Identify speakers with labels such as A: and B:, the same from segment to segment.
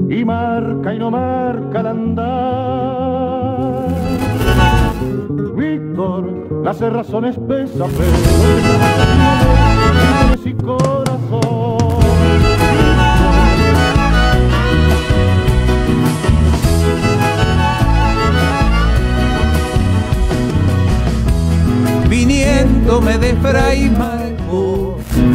A: y marca y no marca al andar. Víctor, la cerrazón espesa, pero y corazón.
B: Viniéndome de Fray Marcos,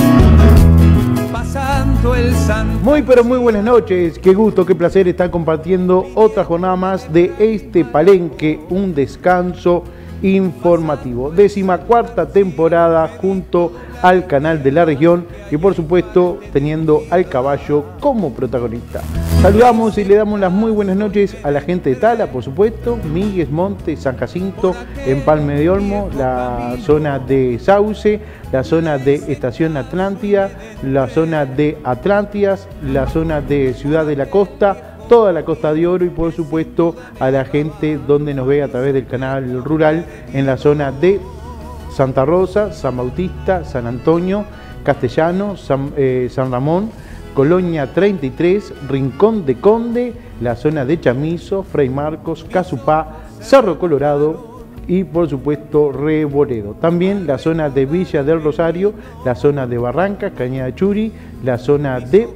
B: pasando el San...
C: Muy pero muy buenas noches, qué gusto, qué placer estar compartiendo otra jornada más de este Palenque, un descanso informativo. 14ª temporada junto al canal de la región y por supuesto teniendo al caballo como protagonista. Saludamos y le damos las muy buenas noches a la gente de Tala, por supuesto, Miguel Monte, San Jacinto, Empalme de Olmo, la zona de Sauce, la zona de Estación Atlántida, la zona de Atlántidas, la zona de Ciudad de la Costa, toda la Costa de Oro y por supuesto a la gente donde nos ve a través del canal rural en la zona de Santa Rosa, San Bautista, San Antonio, Castellano, San Ramón, Colonia 33, Rincón de Conde, la zona de Chamizo, Fray Marcos, Casupá, Cerro Colorado y por supuesto Reboredo. También la zona de Villa del Rosario, la zona de Barranca, Cañada Churi, la zona de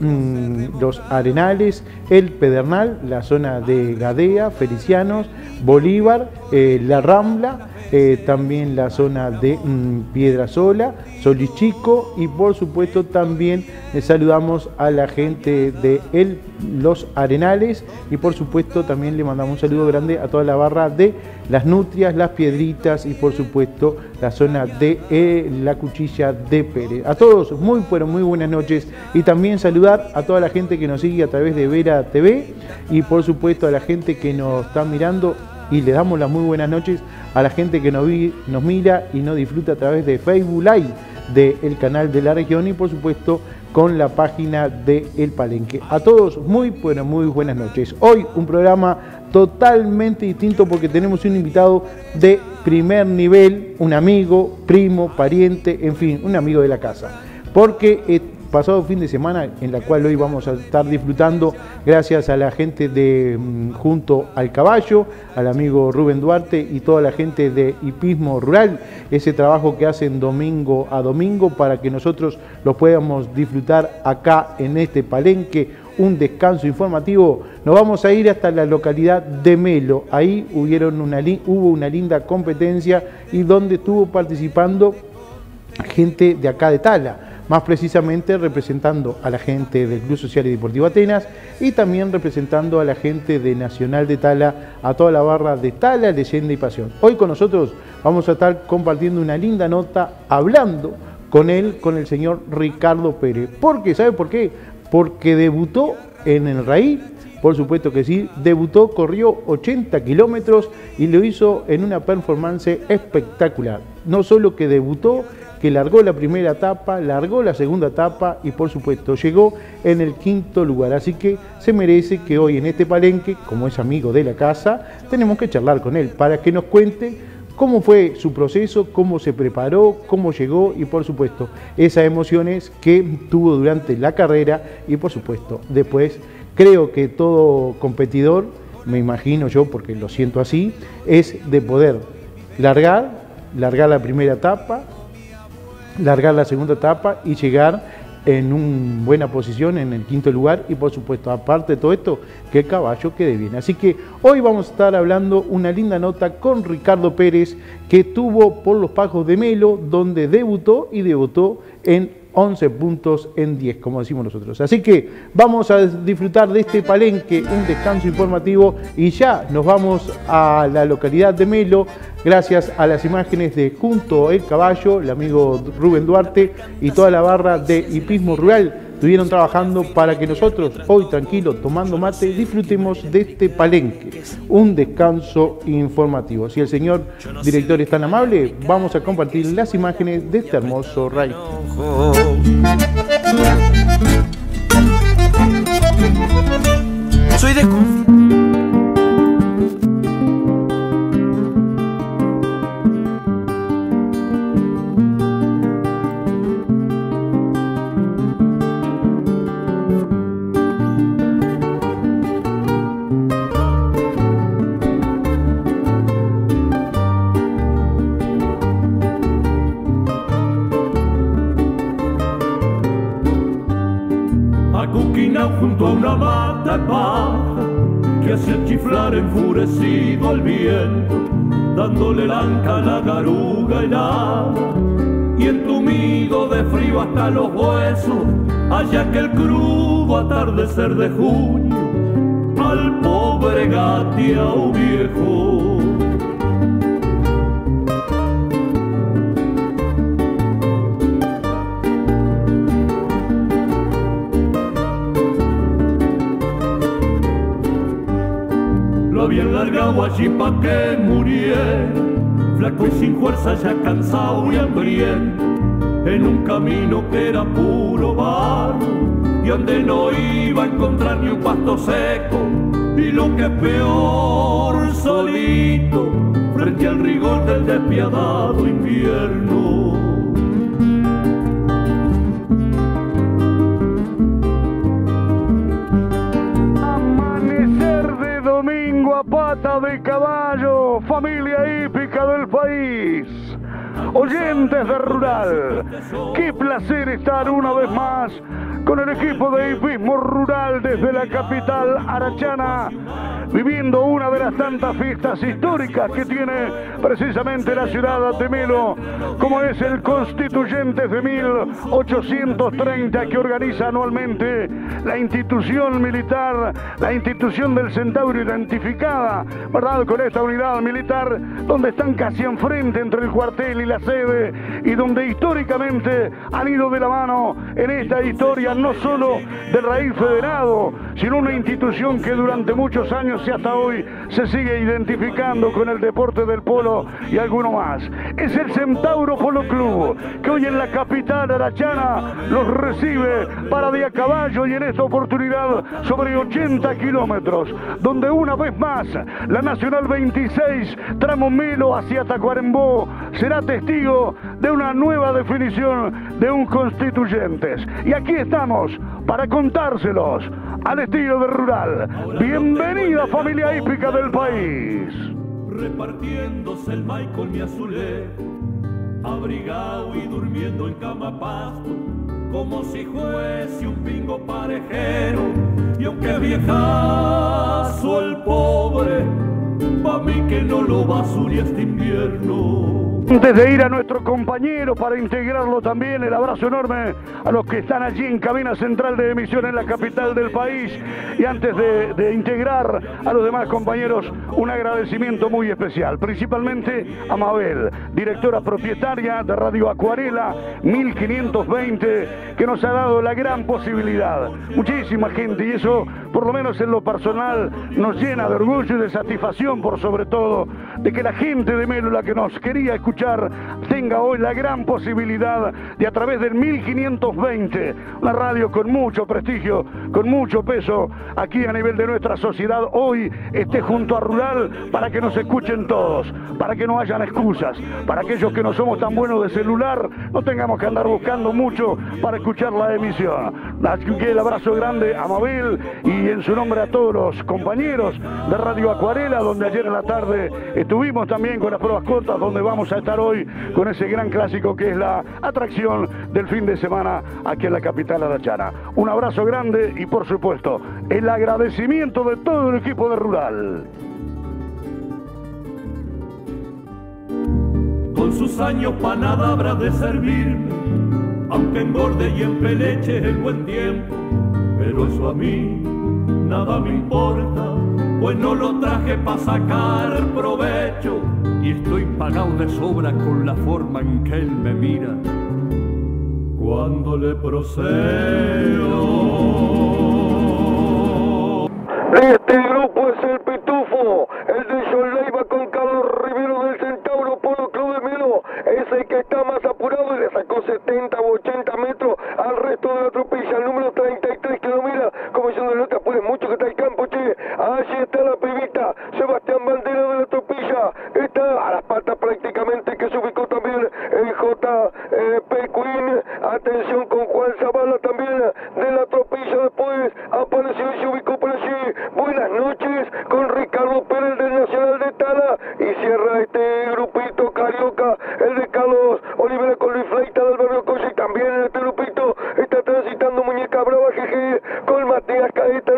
C: Los Arenales, El Pedernal, la zona de Gadea, Felicianos, Bolívar, La Rambla, también la zona de Piedrasola, Solichico y por supuesto también saludamos a la gente de Los Arenales y por supuesto también le mandamos un saludo grande a toda la barra de Las Nutrias, Las Piedritas y por supuesto la zona de La Cuchilla de Pérez. A todos muy pero muy buenas noches y también saludar a toda la gente que nos sigue a través de Vera TV y por supuesto a la gente que nos está mirando y le damos las muy buenas noches a la gente que nos mira y nos disfruta a través de Facebook Live del canal de la región y por supuesto con la página de El Palenque. A todos muy pero muy buenas noches. Hoy un programa totalmente distinto porque tenemos un invitado de primer nivel, un amigo, primo, pariente, en fin, un amigo de la casa. Porque pasado fin de semana, en la cual hoy vamos a estar disfrutando gracias a la gente de Junto al Caballo, al amigo Rubén Duarte y toda la gente de Hipismo Rural, ese trabajo que hacen domingo a domingo para que nosotros lo podamos disfrutar acá en este Palenque, un descanso informativo. Nos vamos a ir hasta la localidad de Melo, ahí hubo una linda competencia y donde estuvo participando gente de acá de Tala, más precisamente representando a la gente del Club Social y Deportivo Atenas y también representando a la gente de Nacional de Tala, a toda la barra de Tala, Leyenda y Pasión. Hoy con nosotros vamos a estar compartiendo una linda nota, hablando con el señor Ricardo Pérez. ¿Por qué? ¿Sabe por qué? Porque debutó en el Raí, por supuesto que sí, debutó, corrió 80 kilómetros y lo hizo en una performance espectacular. No solo que debutó, que largó la primera etapa, largó la segunda etapa y por supuesto llegó en el 5º lugar. Así que se merece que hoy en este Palenque, como es amigo de la casa, tenemos que charlar con él para que nos cuente cómo fue su proceso, cómo se preparó, cómo llegó y por supuesto esas emociones que tuvo durante la carrera y por supuesto después. Creo que todo competidor, me imagino yo porque lo siento así, es de poder largar la primera etapa, largar la segunda etapa y llegar en una buena posición en el 5º lugar y por supuesto aparte de todo esto que el caballo quede bien. Así que hoy vamos a estar hablando una linda nota con Ricardo Pérez que estuvo por los Pajos de Melo donde debutó en 11 puntos en 10, como decimos nosotros. Así que vamos a disfrutar de este Palenque, un descanso informativo y ya nos vamos a la localidad de Melo gracias a las imágenes de Junto el Caballo, el amigo Rubén Duarte y toda la barra de Hipismo Rural. Estuvieron trabajando para que nosotros, hoy tranquilos, tomando mate, disfrutemos de este Palenque, un descanso informativo. Si el señor director es tan amable, vamos a compartir las imágenes de este hermoso raid.
B: Soy de
A: una mata baja que hace chiflar enfurecido al viento, dándole el anca a la garuga helada, y entumido de frío hasta los huesos, haya que el crudo atardecer de junio al pobre gateao viejo. Lo habían largado allí pa' que muriera, flaco y sin fuerza, ya cansado y hambriento, en un camino que era puro barro, y donde no iba a encontrar ni un pasto seco, y lo que es peor, solito, frente al rigor del despiadado invierno.
C: Domingo a pata de caballo, familia hípica del país, oyentes de Rural, qué placer estar una vez más con el equipo de hipismo rural desde la capital arachana, viviendo una de las tantas fiestas históricas que tiene precisamente la ciudad de Melo, como es el Constituyentes de 1830, que organiza anualmente la institución militar, la institución del Centauro identificada, ¿verdad?, con esta unidad militar, donde están casi enfrente entre el cuartel y la sede, y donde históricamente han ido de la mano en esta historia, no solo del raíz federado, sino una institución que durante muchos años y hasta hoy se sigue identificando con el deporte del polo y alguno más. Es el Centauro Polo Club, que hoy en la capital arachana los recibe para de a caballo, y en esta oportunidad sobre 80 kilómetros, donde una vez más la Nacional 26, tramo Melo hacia Tacuarembó, será testigo de una nueva definición de un Constituyentes. Y aquí estamos para contárselos al estilo de Rural. Bienvenida, familia hípica del país.
A: Repartiéndose el maíz con mi azulejo, abrigado y durmiendo en cama pasto, como si fuese un bingo parejero. Y aunque viejazo el pobre, pa' mí que no lo basure este invierno.
C: Antes de ir a nuestro compañero para integrarlo también, el abrazo enorme a los que están allí en cabina central de emisión en la capital del país, y antes de integrar a los demás compañeros, un agradecimiento muy especial, principalmente a Mabel, directora propietaria de Radio Acuarela 1520, que nos ha dado la gran posibilidad. Muchísima gente, y eso, por lo menos en lo personal, nos llena de orgullo y de satisfacción, por sobre todo, de que la gente de Melo, la que nos quería escuchar, tenga hoy la gran posibilidad de, a través del 1520, una radio con mucho prestigio, con mucho peso aquí a nivel de nuestra sociedad, hoy esté junto a Rural para que nos escuchen todos, para que no hayan excusas, para aquellos que no somos tan buenos de celular, no tengamos que andar buscando mucho para escuchar la emisión. Así que el abrazo grande a Mabel, y en su nombre a todos los compañeros de Radio Acuarela, donde ayer en la tarde estuvimos también con las pruebas cortas, donde vamos a estar hoy con ese gran clásico que es la atracción del fin de semana aquí en la capital arachana. Un abrazo grande y, por supuesto, el agradecimiento de todo el equipo de Rural.
A: Con sus años pa' nada habrá de servirme, aunque engorde y empeleche el buen tiempo, pero eso a mí nada me importa, pues no lo traje pa' sacar provecho, y estoy pagado de sobra con la forma en que él me mira cuando le procedo.
D: Este grupo es el Pitufo, el de John Leiva con Carlos Rivero del Centauro Polo Club de Melo, es el que está más apurado y le sacó 70 u 80 metros al resto de la tropilla. El número 33 que lo mira como diciendo: no te apures mucho que está el campo, che. Allí está la pibita, Sebastián Bandera de la tropilla, está a las patas prácticamente, que se ubicó también el JP Queen. Atención con Juan Zavala también de la tropilla, después apareció y se ubicó por allí. Buenas noches con Ricardo Pérez del Nacional de Tala, y cierra este grupito carioca el de Carlos Olivera con Luis Fleita del barrio Coche, y también en este grupito está transitando Muñeca Brava GG con Matías Caeta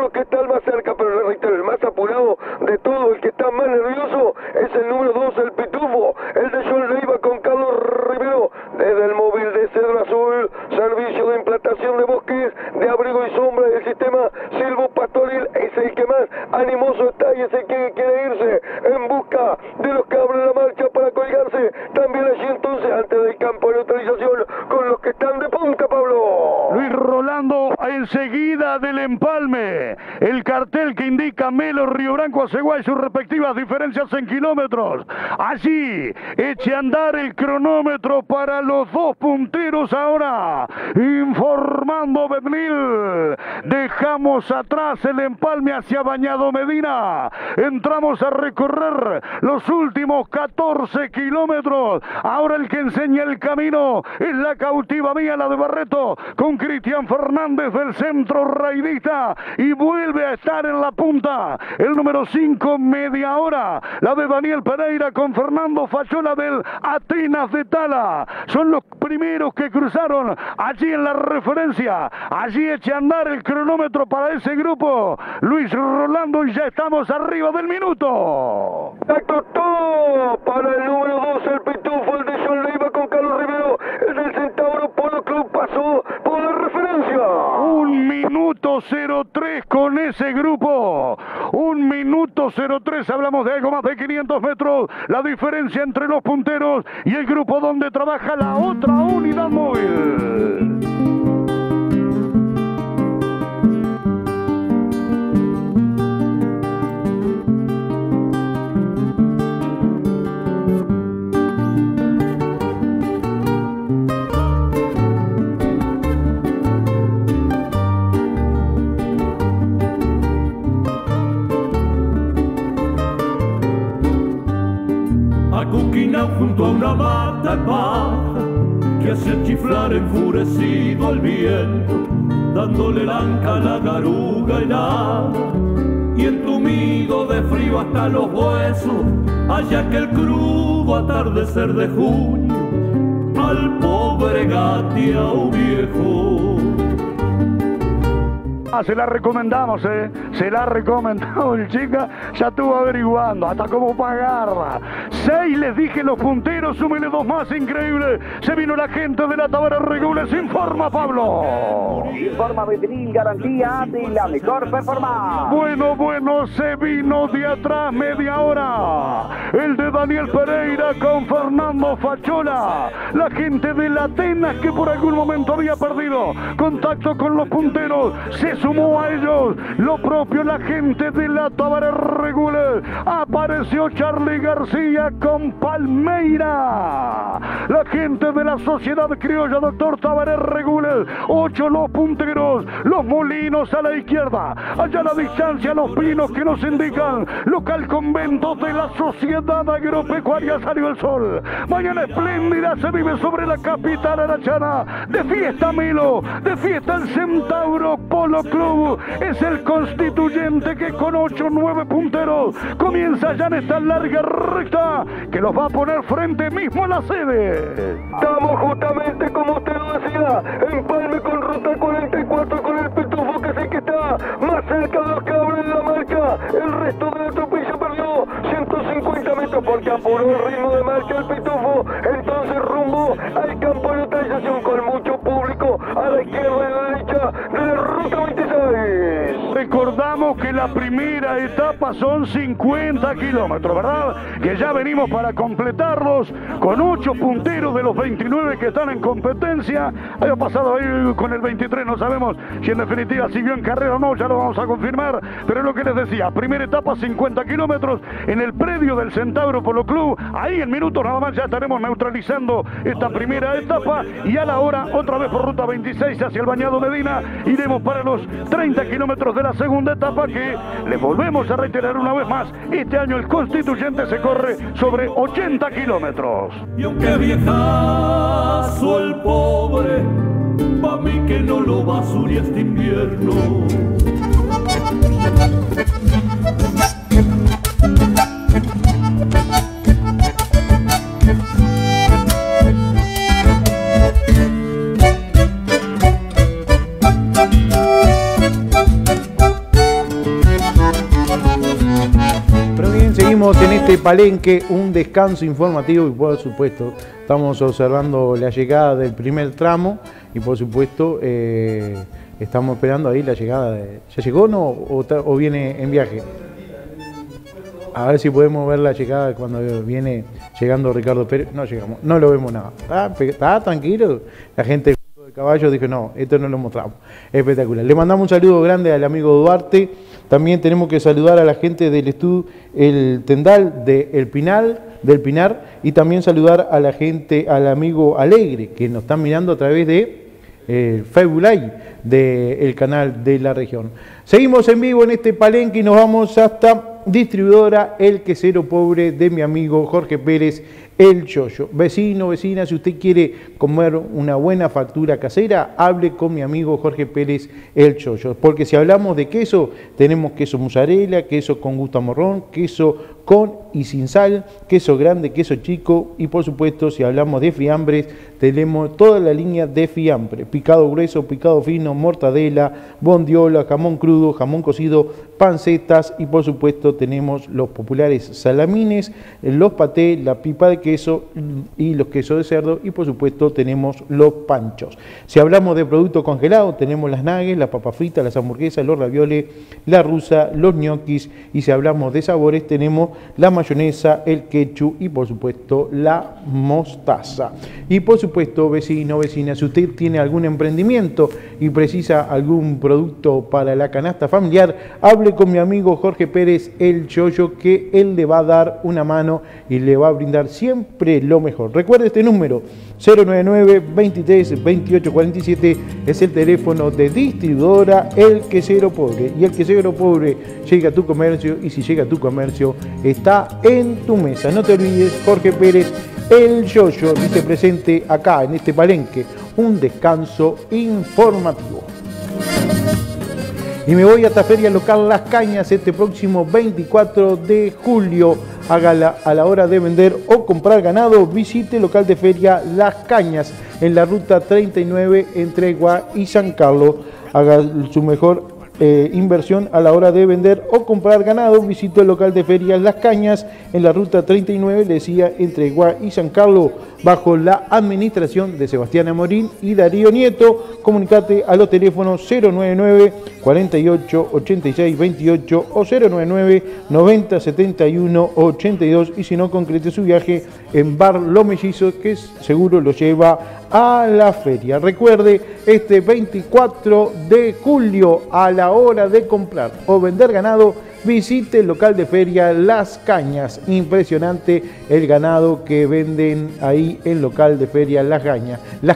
D: uno que está el más cerca, pero le reitero, el más apurado de todo, el que está más nervioso, es el número 2, el Pitufo, el de John Leiva con Carlos Rivero, desde el móvil de Cedro Azul, servicio de implantación de bosques, de abrigo y sombra del sistema Silvo Pastoril, es el que más animoso está y es el que quiere irse en busca de los que abren la marcha para colgarse también allí entonces antes del campo de neutralización con los que están de punta, Pablo.
A: Luis Rolando enseguida del empalme, el cartel que indica Melo, Río Branco, Aceguá y sus respectivas diferencias en kilómetros. Allí eche a andar el cronómetro para los dos punteros ahora, informando Bednil. Dejamos atrás el empalme hacia Bañado Medina, entramos a recorrer los últimos 14 kilómetros. Ahora el que enseña el camino es la cautiva mía, la de Barreto, con Cristian Fernández del centro raidista, y vuelve a estar en la punta el número 5, media hora, la de Daniel Pereira con Fernando Fachola del Atenas de Tala. Son los primeros que cruzaron allí en la referencia. Allí echa a andar el cronómetro para ese grupo, Luis Rolando, y ya estamos arriba del minuto.
D: Exacto, todo para el número 2, el Pitufo, el de John Leiva con Carlos Rivero, el del Centauro Polo Club pasó por la referencia.
A: 1 minuto 03 con ese grupo. 1 minuto 03, hablamos de algo más de 500 metros. La diferencia entre los punteros y el grupo donde trabaja la otra unidad móvil.
E: Acuquinao junto a una mata de paja que hace chiflar enfurecido al viento, dándole lanca a la garuga helada y entumido de frío hasta los huesos, allá que el crudo atardecer de junio al pobre gateao viejo.
A: Se la recomendamos, se la ha recomendado el chica, ya estuvo averiguando hasta cómo pagarla. 6 les dije los punteros, súmele 2 más, increíble. Se vino la gente de la Tabara Regules, informa Pablo.
F: Informa Bednil, garantía de la mejor performance.
A: Bueno, se vino de atrás media hora. El de Daniel Pereira con Fernando Fachola. La gente de la Atenas que por algún momento había perdido contacto con los punteros, se sumó a ellos. Lo propio la gente de la Tabara Regules. Apareció Charlie García con Palmeira. La gente de la Sociedad Criolla Doctor Tabara Regules. 8 los punteros. Los Molinos a la izquierda. Allá a la distancia los pinos que nos indican. Local convento de la Sociedad Agropecuaria Salió el Sol. Mañana espléndida se vive sobre la capital arachana. De fiesta Melo, de fiesta el Centauro Polo Club. Es el constituyente que con 8 o 9 punteros comienza ya en esta larga recta que los va a poner frente mismo a la sede.
D: Estamos justamente como usted lo decía, empalme con ruta 44 con el Pitufo, que es el que está más cerca de los que abren la marca. El resto de la tropilla perdió 150 metros porque apuró el ritmo de marcha el Pitufo. Entonces rumbo al campo de neutralización con mucho público a la izquierda y a la derecha de la ruta 26.
A: Recordamos que la primera etapa son 50 kilómetros, ¿verdad? Que ya venimos para completarlos con 8 punteros de los 29 que están en competencia. Ha pasado ahí con el 23, no sabemos si en definitiva siguió en carrera o no, ya lo vamos a confirmar. Pero es lo que les decía, primera etapa 50 kilómetros en el predio del Centauro Polo Club. Ahí en minutos nada más ya estaremos neutralizando esta primera etapa y a la hora otra vez por ruta 26 hacia el Bañado Medina iremos para los 30 kilómetros de la segunda etapa, que le volvemos a reiterar una vez más, este año el constituyente se corre sobre 80 kilómetros.
E: Y aunque viejazo el pobre, pa' mí que no lo basure este invierno.
C: este palenque, un descanso informativo y por supuesto estamos observando la llegada del primer tramo y por supuesto estamos esperando ahí la llegada de... ¿Ya llegó o viene en viaje? A ver si podemos ver la llegada cuando viene llegando Ricardo Pérez. No llegamos, no lo vemos nada. ¿Está tranquilo? La gente de caballo dijo, no, esto no lo mostramos. Espectacular. Le mandamos un saludo grande al amigo Duarte. También tenemos que saludar a la gente del estudio El Tendal del Pinar y también saludar a la gente, al amigo Alegre, que nos están mirando a través de Facebook Live del canal de la región. Seguimos en vivo en este palenque y nos vamos hasta distribuidora El Quesero Pobre de mi amigo Jorge Pérez, El Yoyo. Vecino, vecina, si usted quiere comer una buena factura casera, hable con mi amigo Jorge Pérez, El Yoyo. Porque si hablamos de queso, tenemos queso mozzarella, queso con gusto a morrón, queso con y sin sal, queso grande, queso chico y por supuesto si hablamos de fiambres, tenemos toda la línea de fiambre, picado grueso, picado fino, mortadela, bondiola, jamón crudo, jamón cocido, pancetas y por supuesto tenemos los populares salamines, los patés, la pipa de queso y los quesos de cerdo y por supuesto tenemos los panchos. Si hablamos de productos congelados, tenemos las nuggets, las papas fritas, las hamburguesas, los ravioles, la rusa, los ñoquis y si hablamos de sabores tenemos la mayonesa, el ketchup y por supuesto la mostaza. Y por supuesto, vecino, vecina, si usted tiene algún emprendimiento y precisa algún producto para la canasta familiar, hable con mi amigo Jorge Pérez, El Yoyo, que él le va a dar una mano y le va a brindar siempre lo mejor. Recuerde este número, 099-23-2847, es el teléfono de distribuidora El Quesero Pobre. Y El Quesero Pobre llega a tu comercio y si llega a tu comercio, está en tu mesa. No te olvides, Jorge Pérez, El Yoyo, dice presente acá en este palenque, un descanso informativo. Y me voy hasta Feria Local Las Cañas este próximo 24 de julio. Hágala a la hora de vender o comprar ganado. Visite el local de Feria Las Cañas en la ruta 39 entre Aigua y San Carlos. Haga su mejor inversión a la hora de vender o comprar ganado. Visite el local de Ferias Las Cañas en la ruta 39, le decía, entre Aigua y San Carlos, bajo la administración de Sebastián Amorín y Darío Nieto. Comunicate a los teléfonos 099 48 86 28 o 099 90 71 82 y si no, concrete su viaje en Bar Los Mellizos, que seguro lo lleva a la feria. Recuerde, este 24 de julio a la hora de comprar o vender ganado, visite el local de Feria Las Cañas. Impresionante el ganado que venden ahí en el local de Feria Las Cañas.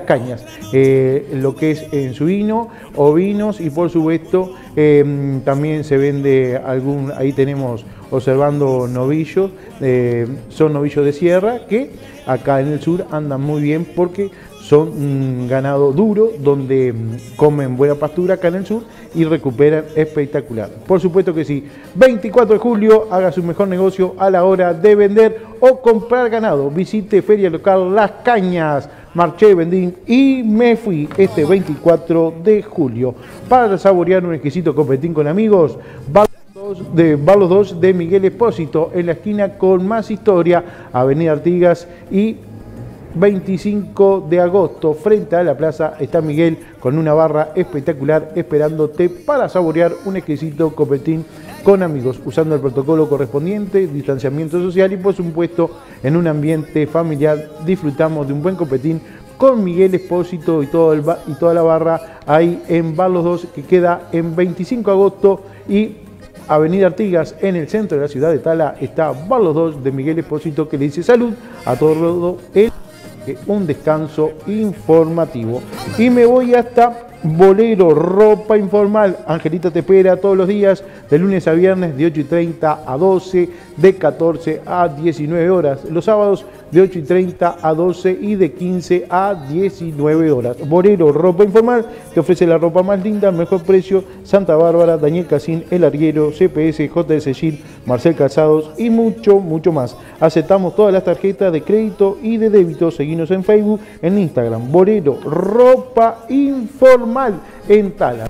C: Lo que es en suino, ovinos y por supuesto también se vende ahí tenemos observando novillos, son novillos de sierra que acá en el sur andan muy bien porque son ganado duro, donde comen buena pastura acá en el sur y recuperan espectacular. Por supuesto que sí. 24 de julio, haga su mejor negocio a la hora de vender o comprar ganado. Visite Feria Local Las Cañas. Marché, vendí y me fui este 24 de julio para saborear un exquisito copetín con amigos. Bar Los Dos de Miguel Espósito, en la esquina con más historia, Avenida Artigas y 25 de agosto, frente a la plaza, está Miguel con una barra espectacular esperándote para saborear un exquisito copetín con amigos, usando el protocolo correspondiente, distanciamiento social y por supuesto en un ambiente familiar. Disfrutamos de un buen copetín con Miguel Espósito y toda la barra ahí en Bar Los Dos, que queda en 25 de agosto y Avenida Artigas, en el centro de la ciudad de Tala. Está Bar Los Dos de Miguel Espósito, que le dice salud a todo un descanso informativo. Y me voy hasta Bolero, ropa informal. Angelita te espera todos los días, de lunes a viernes, de 8:30 a 12, de 14 a 19 horas. Los sábados, de 8:30 a 12 y de 15 a 19 horas. Bolero, ropa informal, que ofrece la ropa más linda, al mejor precio. Santa Bárbara, Daniel Casín, El Arguero, CPS, JS Gil, Marcel Calzados y mucho, mucho más. Aceptamos todas las tarjetas de crédito y de débito. Seguinos en Facebook, en Instagram. Bolero, ropa informal en Tala.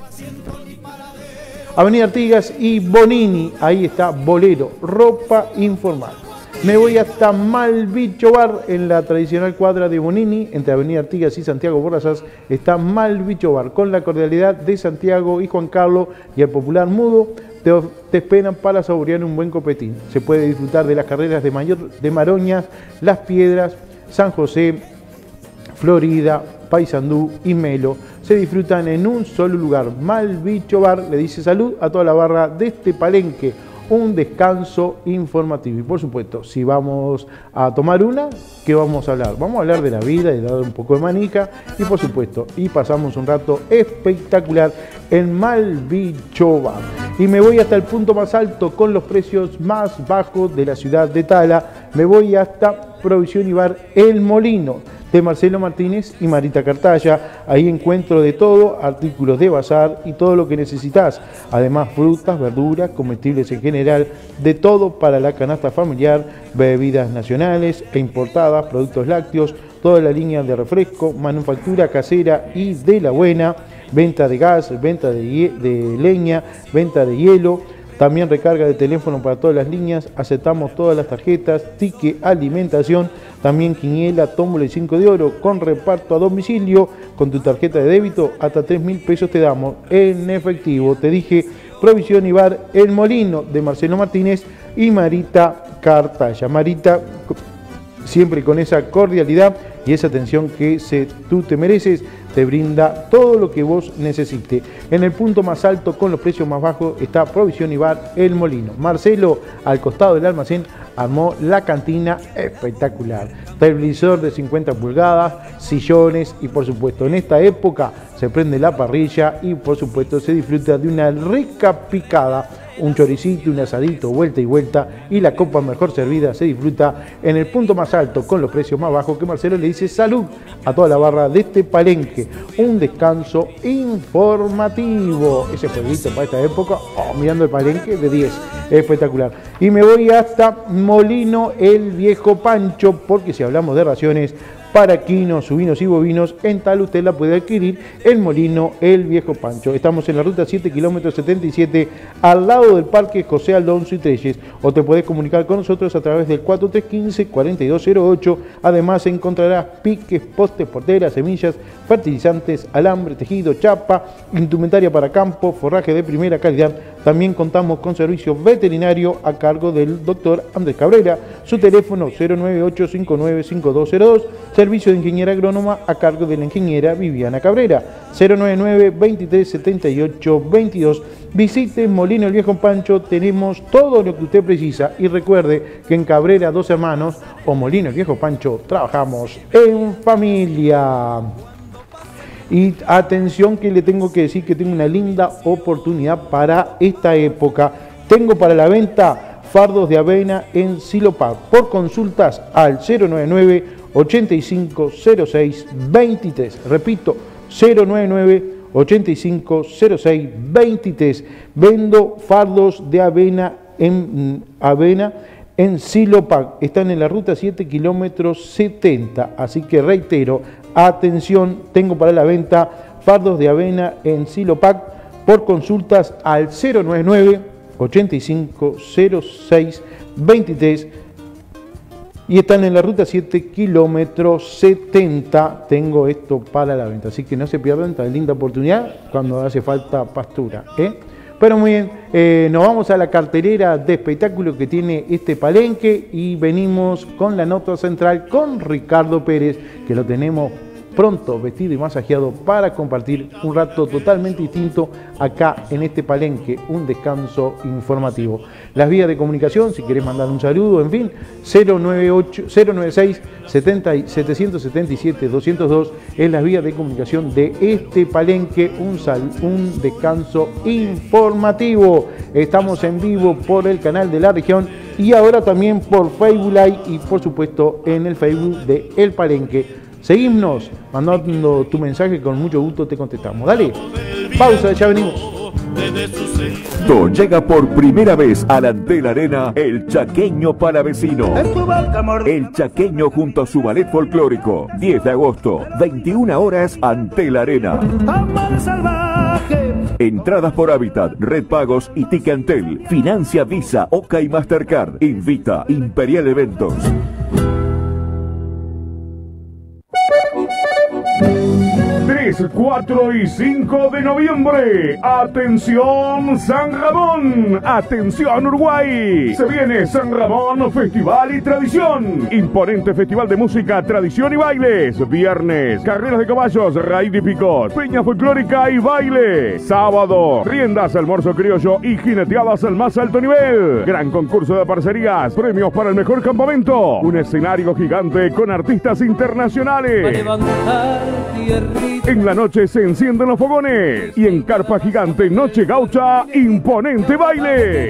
C: Avenida Artigas y Bonini, ahí está Bolero, ropa informal. Me voy hasta Malvicho Bar, en la tradicional cuadra de Bonini, entre Avenida Artigas y Santiago Borrazás, está Malvicho Bar, con la cordialidad de Santiago y Juan Carlos y el popular Mudo. Te esperan para saborear un buen copetín. Se puede disfrutar de las carreras de Maroñas, Las Piedras, San José, Florida, Paysandú y Melo. Se disfrutan en un solo lugar. Malvicho Bar le dice salud a toda la barra de este palenque. Un descanso informativo. Y por supuesto, si vamos a tomar una, ¿qué vamos a hablar? Vamos a hablar de la vida y de dar un poco de manica. Y por supuesto, y pasamos un rato espectacular en Malvicho Bar. Y me voy hasta el punto más alto con los precios más bajos de la ciudad de Tala. Me voy hasta Provisión y Bar El Molino, de Marcelo Martínez y Marita Cartaya. Ahí encuentro de todo, artículos de bazar y todo lo que necesitas. Además, frutas, verduras, comestibles en general, de todo para la canasta familiar, bebidas nacionales e importadas, productos lácteos, toda la línea de refresco, manufactura casera y de la buena, venta de gas, venta de leña, venta de hielo. También recarga de teléfono para todas las líneas, aceptamos todas las tarjetas, ticket, alimentación, también quiniela, tómbola y 5 de oro, con reparto a domicilio, con tu tarjeta de débito, hasta 3.000 pesos te damos en efectivo. Te dije, Provisión y Bar El Molino, de Marcelo Martínez y Marita Cartaya. Marita, siempre con esa cordialidad y esa atención que tú te mereces, te brinda todo lo que vos necesites. En el punto más alto, con los precios más bajos, está Provisión y Bar El Molino. Marcelo, al costado del almacén, armó la cantina espectacular. Televisor de 50 pulgadas, sillones y por supuesto en esta época se prende la parrilla y por supuesto se disfruta de una rica picada, un choricito, un asadito, vuelta y vuelta, y la copa mejor servida se disfruta en el punto más alto con los precios más bajos, que Marcelo le dice salud a toda la barra de este palenque. Un descanso informativo. Ese jueguito para esta época, mirando el palenque de 10, espectacular. Y me voy hasta Molino El Viejo Pancho, porque si hablamos de raciones para quinos, subinos y bovinos, en tal usted la puede adquirir el Molino El Viejo Pancho. Estamos en la ruta 7 kilómetros 77, al lado del Parque José Alonso y Treyes, o te puedes comunicar con nosotros a través del 4315-4208. Además encontrarás piques, postes, porteras, semillas, fertilizantes, alambre, tejido, chapa, indumentaria para campo, forraje de primera calidad. También contamos con servicio veterinario a cargo del doctor Andrés Cabrera. Su teléfono 098-595202. Servicio de ingeniera agrónoma a cargo de la ingeniera Viviana Cabrera. 099-2378-22. Visite Molino El Viejo Pancho, tenemos todo lo que usted precisa. Y recuerde que en Cabrera Dos Hermanos o Molino El Viejo Pancho trabajamos en familia. Y atención, que le tengo que decir que tengo una linda oportunidad para esta época. Tengo para la venta fardos de avena en Silopar. Por consultas al 099-8506-23. Repito, 099-8506-23. Vendo fardos de avena en Silopar. Están en la ruta 7 kilómetros 70. Así que reitero, atención, tengo para la venta fardos de avena en Silopar. Por consultas al 099-8506-23. Y están en la ruta 7 kilómetros 70. Tengo esto para la venta. Así que no se pierdan esta linda oportunidad cuando hace falta pastura, Pero muy bien, nos vamos a la cartelera de espectáculos que tiene este palenque y venimos con la nota central con Ricardo Pérez, que lo tenemos pronto vestido y masajeado para compartir un rato totalmente distinto acá en este palenque, un descanso informativo. Las vías de comunicación, si querés mandar un saludo, en fin, 096-777-202 es las vías de comunicación de este palenque, un descanso informativo. Estamos en vivo por el canal de La Región y ahora también por Facebook Live y por supuesto en el Facebook de El Palenque. Seguimos mandando tu mensaje, con mucho gusto te contestamos. Dale, pausa, ya venimos.
G: Llega por primera vez a la Antel Arena el Chaqueño Palavecino. El Chaqueño junto a su ballet folclórico. 10 de agosto, 21 horas, Antel Arena.
A: Amor salvaje,
G: Entradas por Hábitat, Red Pagos y Ticantel. Financia Visa, Oca y Mastercard. Invita Imperial Eventos.
H: 3, 4 y 5 de noviembre. Atención San Ramón. Atención Uruguay. Se viene San Ramón Festival y Tradición. Imponente festival de música, tradición y bailes. Viernes, carreras de caballos, raíz de picos, peña folclórica y baile. Sábado, riendas, almuerzo criollo y jineteadas al más alto nivel. Gran concurso de parcerías, premios para el mejor campamento. Un escenario gigante con artistas internacionales. En la noche se encienden los fogones y en carpa gigante Noche Gaucha, imponente baile.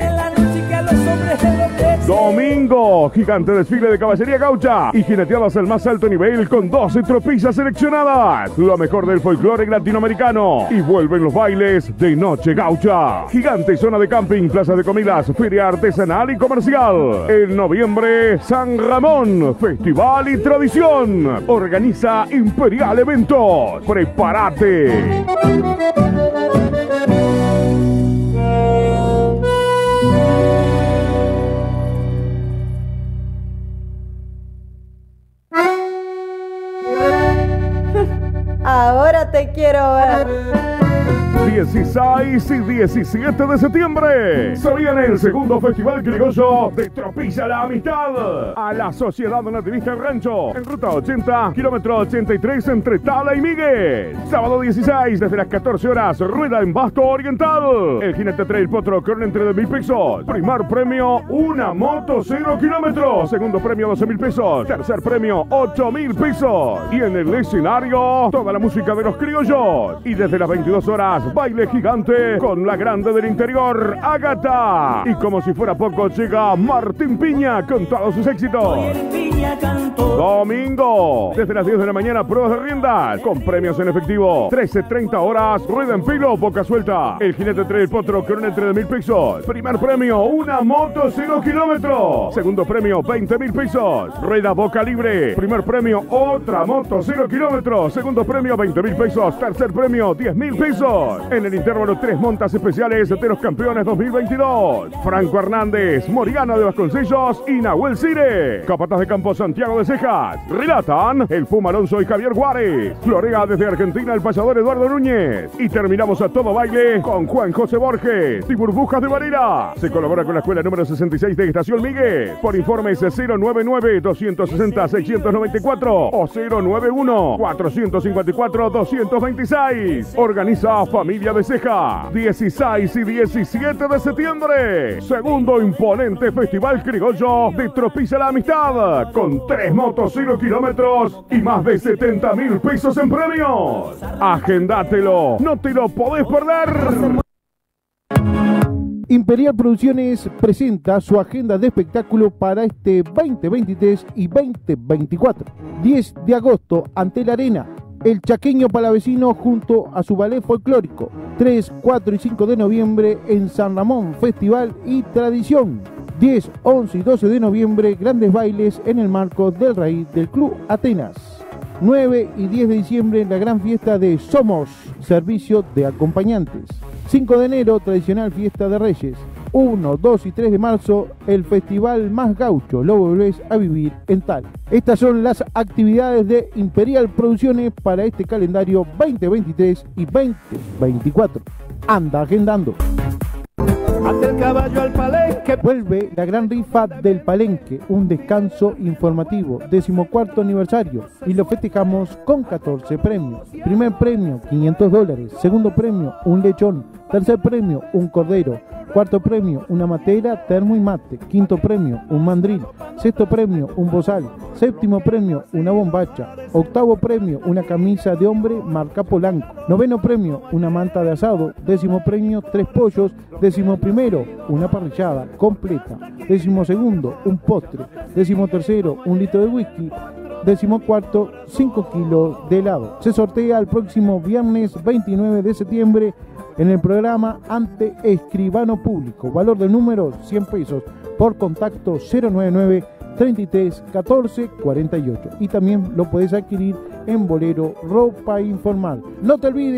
H: Domingo, gigante desfile de caballería gaucha y jineteadas al más alto nivel con 12 tropillas seleccionadas. Lo mejor del folclore latinoamericano. Y vuelven los bailes de Noche Gaucha. Gigante zona de camping, plaza de comidas, feria artesanal y comercial. En noviembre, San Ramón, Festival y Tradición. Organiza Imperial Eventos. ¡Prepárate!
I: Ahora te quiero ver.
H: 16 y 17 de septiembre se viene el segundo Festival Criollo de Tropilla la Amistad a la Sociedad Nativista El Rancho en ruta 80, kilómetro 83 entre Tala y Miguel. Sábado 16 desde las 14 horas, rueda en Basto Oriental. El jinete Trail Potro con entre 2.000 pesos. Primer premio, una moto 0 kilómetros. Segundo premio, 12.000 pesos. Tercer premio, 8.000 pesos. Y en el escenario, toda la música de los criollos. Y desde las 22 horas, baile gigante con la grande del interior, Ágata. Y como si fuera poco, llega Martín Piña con todos sus éxitos. Domingo, desde las 10 de la mañana, pruebas de riendas con premios en efectivo. 13:30 horas, rueda en filo, boca suelta. El jinete Trail Potro con entre 2.000 pesos. Primer premio, una moto 0 kilómetros. Segundo premio, 20.000 pesos. Rueda boca libre. Primer premio, otra moto 0 kilómetros. Segundo premio, 20.000 pesos. Tercer premio, 10.000 pesos. En el intervalo, 3 montas especiales de los campeones 2022. Franco Hernández, Moriana de Vasconcellos y Nahuel Cire. Capataz de Campo Santiago de Cejas. Relatan el Puma Alonso y Javier Juárez. Florea desde Argentina el payador Eduardo Núñez. Y terminamos a todo baile con Juan José Borges y Burbujas de Varela. Se colabora con la escuela número 66 de Estación Miguel. Por informes 099-260-694 o 091-454-226. Organiza Familia de Ceja. 16 y 17 de septiembre. Segundo imponente Festival Criollo de Tropilla la Amistad. Con 3 motos 0 kilómetros y más de 70.000 pesos en premios. Agéndatelo. No te lo podés perder.
C: Imperial Producciones presenta su agenda de espectáculo para este 2023 y 2024. 10 de agosto, ante la Arena, El Chaqueño Palavecino junto a su ballet folclórico. 3, 4 y 5 de noviembre en San Ramón, Festival y Tradición. 10, 11 y 12 de noviembre, grandes bailes en el marco del raíz del Club Atenas. 9 y 10 de diciembre, la gran fiesta de Somos, servicio de acompañantes. 5 de enero, tradicional fiesta de Reyes. 1, 2 y 3 de marzo, el festival más gaucho, lo volvés a vivir en Tal. Estas son las actividades de Imperial Producciones para este calendario 2023 y 2024. Anda agendando.
A: Ante el caballo al palenque.
C: Vuelve la gran rifa del Palenque, un descanso informativo, 14º aniversario, y lo festejamos con 14 premios. Primer premio, $500. Segundo premio, un lechón. Tercer premio, un cordero. Cuarto premio, una matera, termo y mate. Quinto premio, un mandril. Sexto premio, un bozal. Séptimo premio, una bombacha. Octavo premio, una camisa de hombre marca Polanco. Noveno premio, una manta de asado. Décimo premio, 3 pollos. Décimo primero, una parrillada completa. Décimo segundo, un postre. Décimo tercero, un litro de whisky. Décimo cuarto, 5 kilos de helado. Se sortea el próximo viernes 29 de septiembre en el programa ante Escribano Público. Valor del número, 100 pesos. Por contacto 099 33 14 48. Y también lo puedes adquirir en Bolero Ropa Informal. No te olvides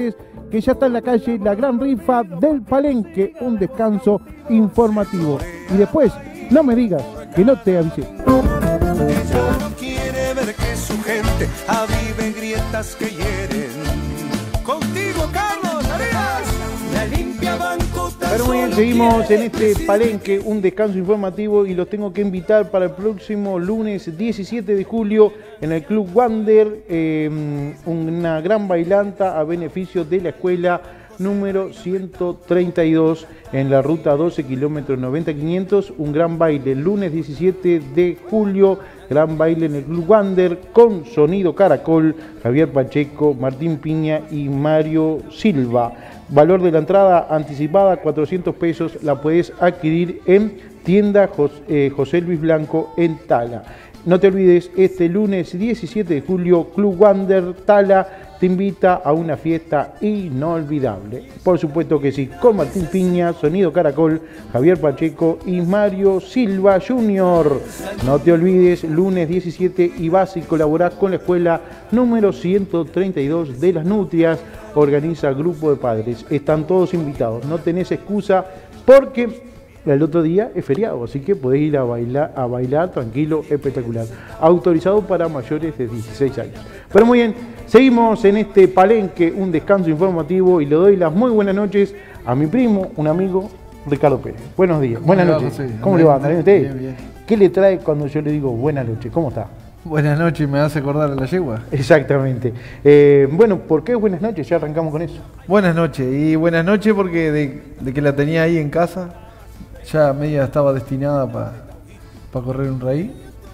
C: que ya está en la calle la gran rifa del Palenque, un descanso informativo. Y después, no me digas que no te avisé.
B: Ella no quiere ver que su gente avive grietas que hieren. Contigo, Carlos Arias, la limpia banco.
C: Pero muy bien, seguimos en este Palenque, un descanso informativo, y los tengo que invitar para el próximo lunes 17 de julio en el Club Wander, una gran bailanta a beneficio de la escuela número 132 en la ruta 12 kilómetros 90-500, un gran baile el lunes 17 de julio, gran baile en el Club Wander con Sonido Caracol, Javier Pacheco, Martín Piña y Mario Silva. Valor de la entrada anticipada 400 pesos, la puedes adquirir en tienda José Luis Blanco en Tala. No te olvides, este lunes 17 de julio, Club Wander Tala te invita a una fiesta inolvidable. Por supuesto que sí, con Martín Piña, Sonido Caracol, Javier Pacheco y Mario Silva Jr. No te olvides, lunes 17 y vas y colaborás con la escuela número 132 de Las Nutrias, organiza grupo de padres. Están todos invitados, no tenés excusa porque el otro día es feriado, así que podés ir a bailar tranquilo, espectacular. Autorizado para mayores de 16 años. Pero muy bien, seguimos en este Palenque, un descanso informativo, y le doy las muy buenas noches a mi primo, un amigo, Ricardo Pérez. Buenos días, buenas noches. ¿Cómo le va? ¿Está bien?
J: Bien, bien.
C: ¿Qué le trae cuando yo le digo buenas noches? ¿Cómo está?
J: Buenas noches, me hace acordar a la yegua.
C: Exactamente. Bueno, ¿por qué buenas noches? Ya arrancamos con eso.
J: Buenas noches, y buenas noches porque de que la tenía ahí en casa, ya media estaba destinada para correr un raíz.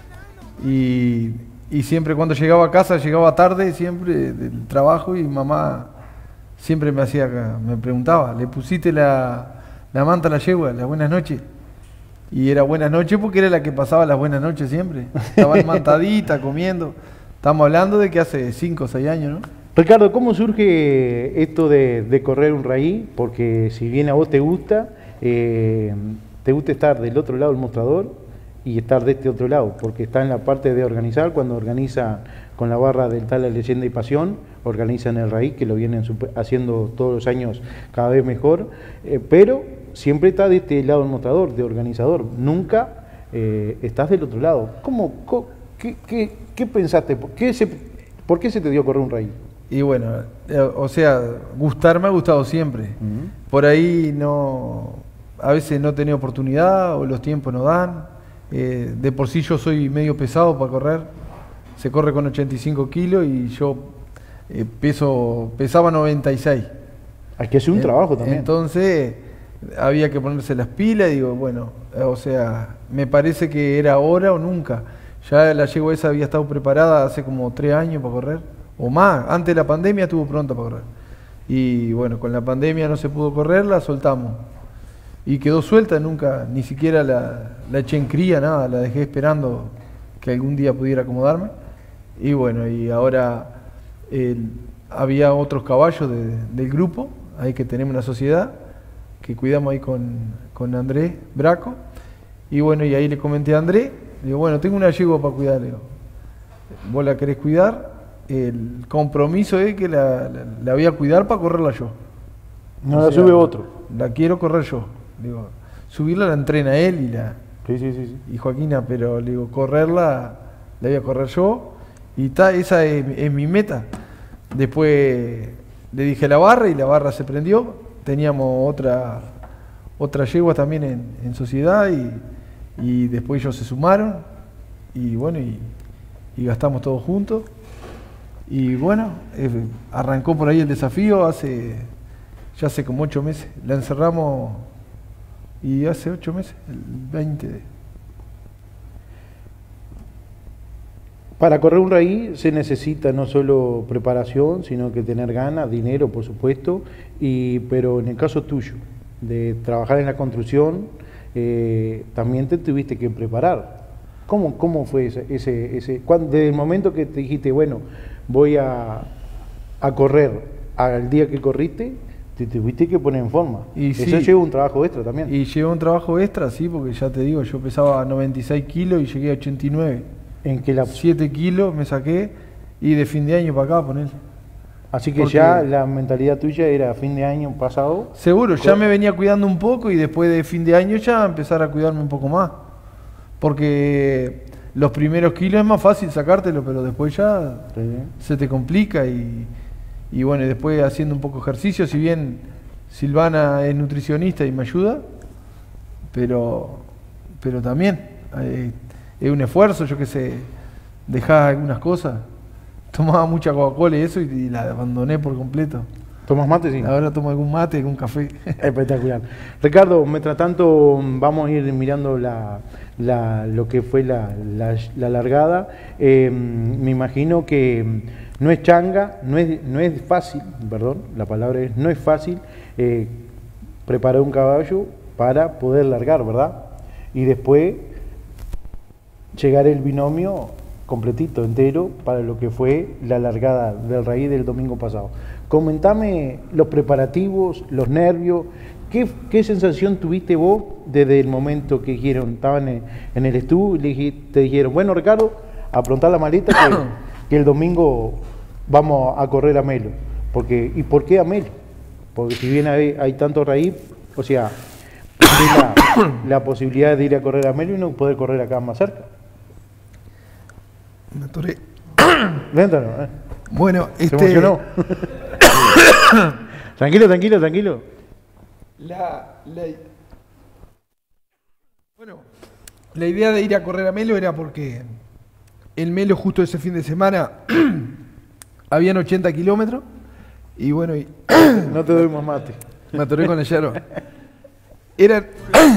J: Y siempre cuando llegaba a casa, llegaba tarde, siempre del trabajo, y mamá siempre me preguntaba, ¿le pusiste la manta a la yegua, las buenas noches? Y era buenas noches porque era la que pasaba las buenas noches siempre. Estaba mantadita, comiendo. Estamos hablando de que hace 5 o 6 años, ¿no?
C: Ricardo, ¿cómo surge esto de correr un raíz? Porque si bien a vos te gusta estar del otro lado del mostrador y estar de este otro lado, porque está en la parte de organizar, cuando organiza con la barra del Tala Leyenda y Pasión, organizan el raíz, que lo vienen haciendo todos los años cada vez mejor, pero siempre está de este lado del mostrador, de organizador, nunca estás del otro lado. ¿Qué pensaste? ¿Por qué se te dio correr un raíz?
J: Y bueno, o sea, gustar me ha gustado siempre. Por ahí a veces no he tenido oportunidad o los tiempos no dan. De por sí yo soy medio pesado para correr. Se corre con 85 kilos y yo pesaba 96.
C: Hay que hacer un trabajo también.
J: Entonces había que ponerse las pilas y digo, bueno, o sea, me parece que era ahora o nunca. Ya la yegua esa había estado preparada hace como 3 años para correr, o más. Antes de la pandemia estuvo pronta para correr. Y bueno, con la pandemia no se pudo correr, la soltamos. Y quedó suelta, nunca, ni siquiera la eché en cría, nada, la dejé esperando que algún día pudiera acomodarme. Y bueno, y ahora había otros caballos del grupo, ahí que tenemos una sociedad, que cuidamos ahí con Andrés Braco. Y bueno, y ahí le comenté a Andrés, le digo, bueno, tengo una yegua para cuidar, le digo, ¿vos la querés cuidar? El compromiso es que la voy a cuidar para correrla yo.
C: No la sube otro.
J: La quiero correr yo. Digo, subirla la entrena él
C: Sí.
J: y Joaquina, pero le digo, correrla la voy a correr yo. Y esa es mi meta. Después le dije a la barra y la barra se prendió. Teníamos otra yegua también en sociedad y después ellos se sumaron y bueno, y gastamos todos juntos. Y bueno, arrancó por ahí el desafío ya hace como 8 meses. La encerramos y hace 8 meses, el 20 de...
C: Para correr un raíz se necesita no solo preparación, sino que tener ganas, dinero, por supuesto, pero en el caso tuyo, de trabajar en la construcción, también te tuviste que preparar. ¿Cómo fue desde el momento que te dijiste, bueno, voy a correr al día que corriste, te tuviste que poner en forma? Y eso sí, lleva un trabajo extra también.
J: Y lleva un trabajo extra, sí, porque ya te digo, yo pesaba 96 kilos y llegué a 89.
C: ¿En qué lapso?
J: 7 kilos me saqué y de fin de año para acá, poner.
C: Así que ya la mentalidad tuya era fin de año pasado.
J: Seguro, ya me venía cuidando un poco y después de fin de año ya empezar a cuidarme un poco más. Porque los primeros kilos es más fácil sacártelo, pero después ya se te complica y bueno, después haciendo un poco de ejercicio, si bien Silvana es nutricionista y me ayuda, pero también es un esfuerzo, yo qué sé, dejás algunas cosas. Tomaba mucha Coca-Cola y eso y la abandoné por completo.
C: ¿Tomas mate? Sí.
J: Ahora tomo algún mate, algún café.
C: Espectacular. Ricardo, mientras tanto vamos a ir mirando lo que fue la largada. Me imagino que no es changa, no es fácil, perdón, la palabra es no es fácil preparar un caballo para poder largar, ¿verdad? Y después llegar el binomio completito, entero, para lo que fue la largada del Raí del domingo pasado. Comentame los preparativos, los nervios, ¿qué sensación tuviste vos desde el momento que estaban en el estudio y te dijeron, bueno Ricardo, aprontar la maleta que el domingo vamos a correr a Melo? ¿Y por qué a Melo? Porque si bien hay tanto Raí, o sea, la posibilidad de ir a correr a Melo y no poder correr acá más cerca.
J: Me atoré.
C: Léntalo,
J: Bueno,
C: ¿se emocionó? Tranquilo.
J: Bueno, la idea de ir a correr a Melo era porque el Melo justo ese fin de semana habían 80 kilómetros y bueno...
C: No te doy más mate.
J: Me atoré con el hierro. Eran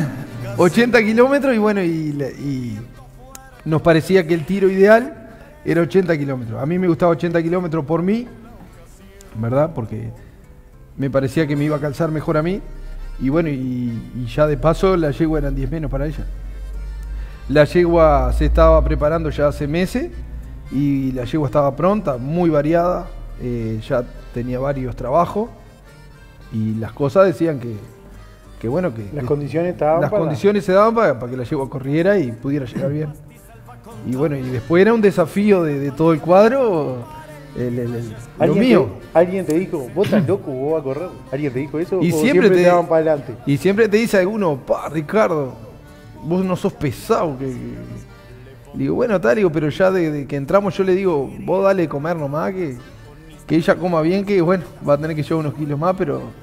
J: 80 kilómetros y bueno, y nos parecía que el tiro ideal era 80 kilómetros. A mí me gustaba 80 kilómetros por mí, ¿verdad? Porque me parecía que me iba a calzar mejor a mí. Y bueno, y ya de paso la yegua eran 10 menos para ella. La yegua se estaba preparando ya hace meses y la yegua estaba pronta, muy variada. Ya tenía varios trabajos y las cosas decían que bueno, que
C: las condiciones estaban
J: las condiciones se daban para que la yegua corriera y pudiera llegar bien. Y bueno, y después era un desafío de todo el cuadro, lo mío.
C: ¿Alguien te dijo, vos estás loco, vos vas a correr? ¿Alguien te dijo eso?
J: Y
C: ¿O
J: siempre te
C: daban para adelante?
J: Y siempre te dice alguno, Ricardo, vos no sos pesado. Digo, bueno, tal, pero ya de que entramos yo le digo, vos dale de comer nomás, que ella coma bien, que bueno, va a tener que llevar unos kilos más,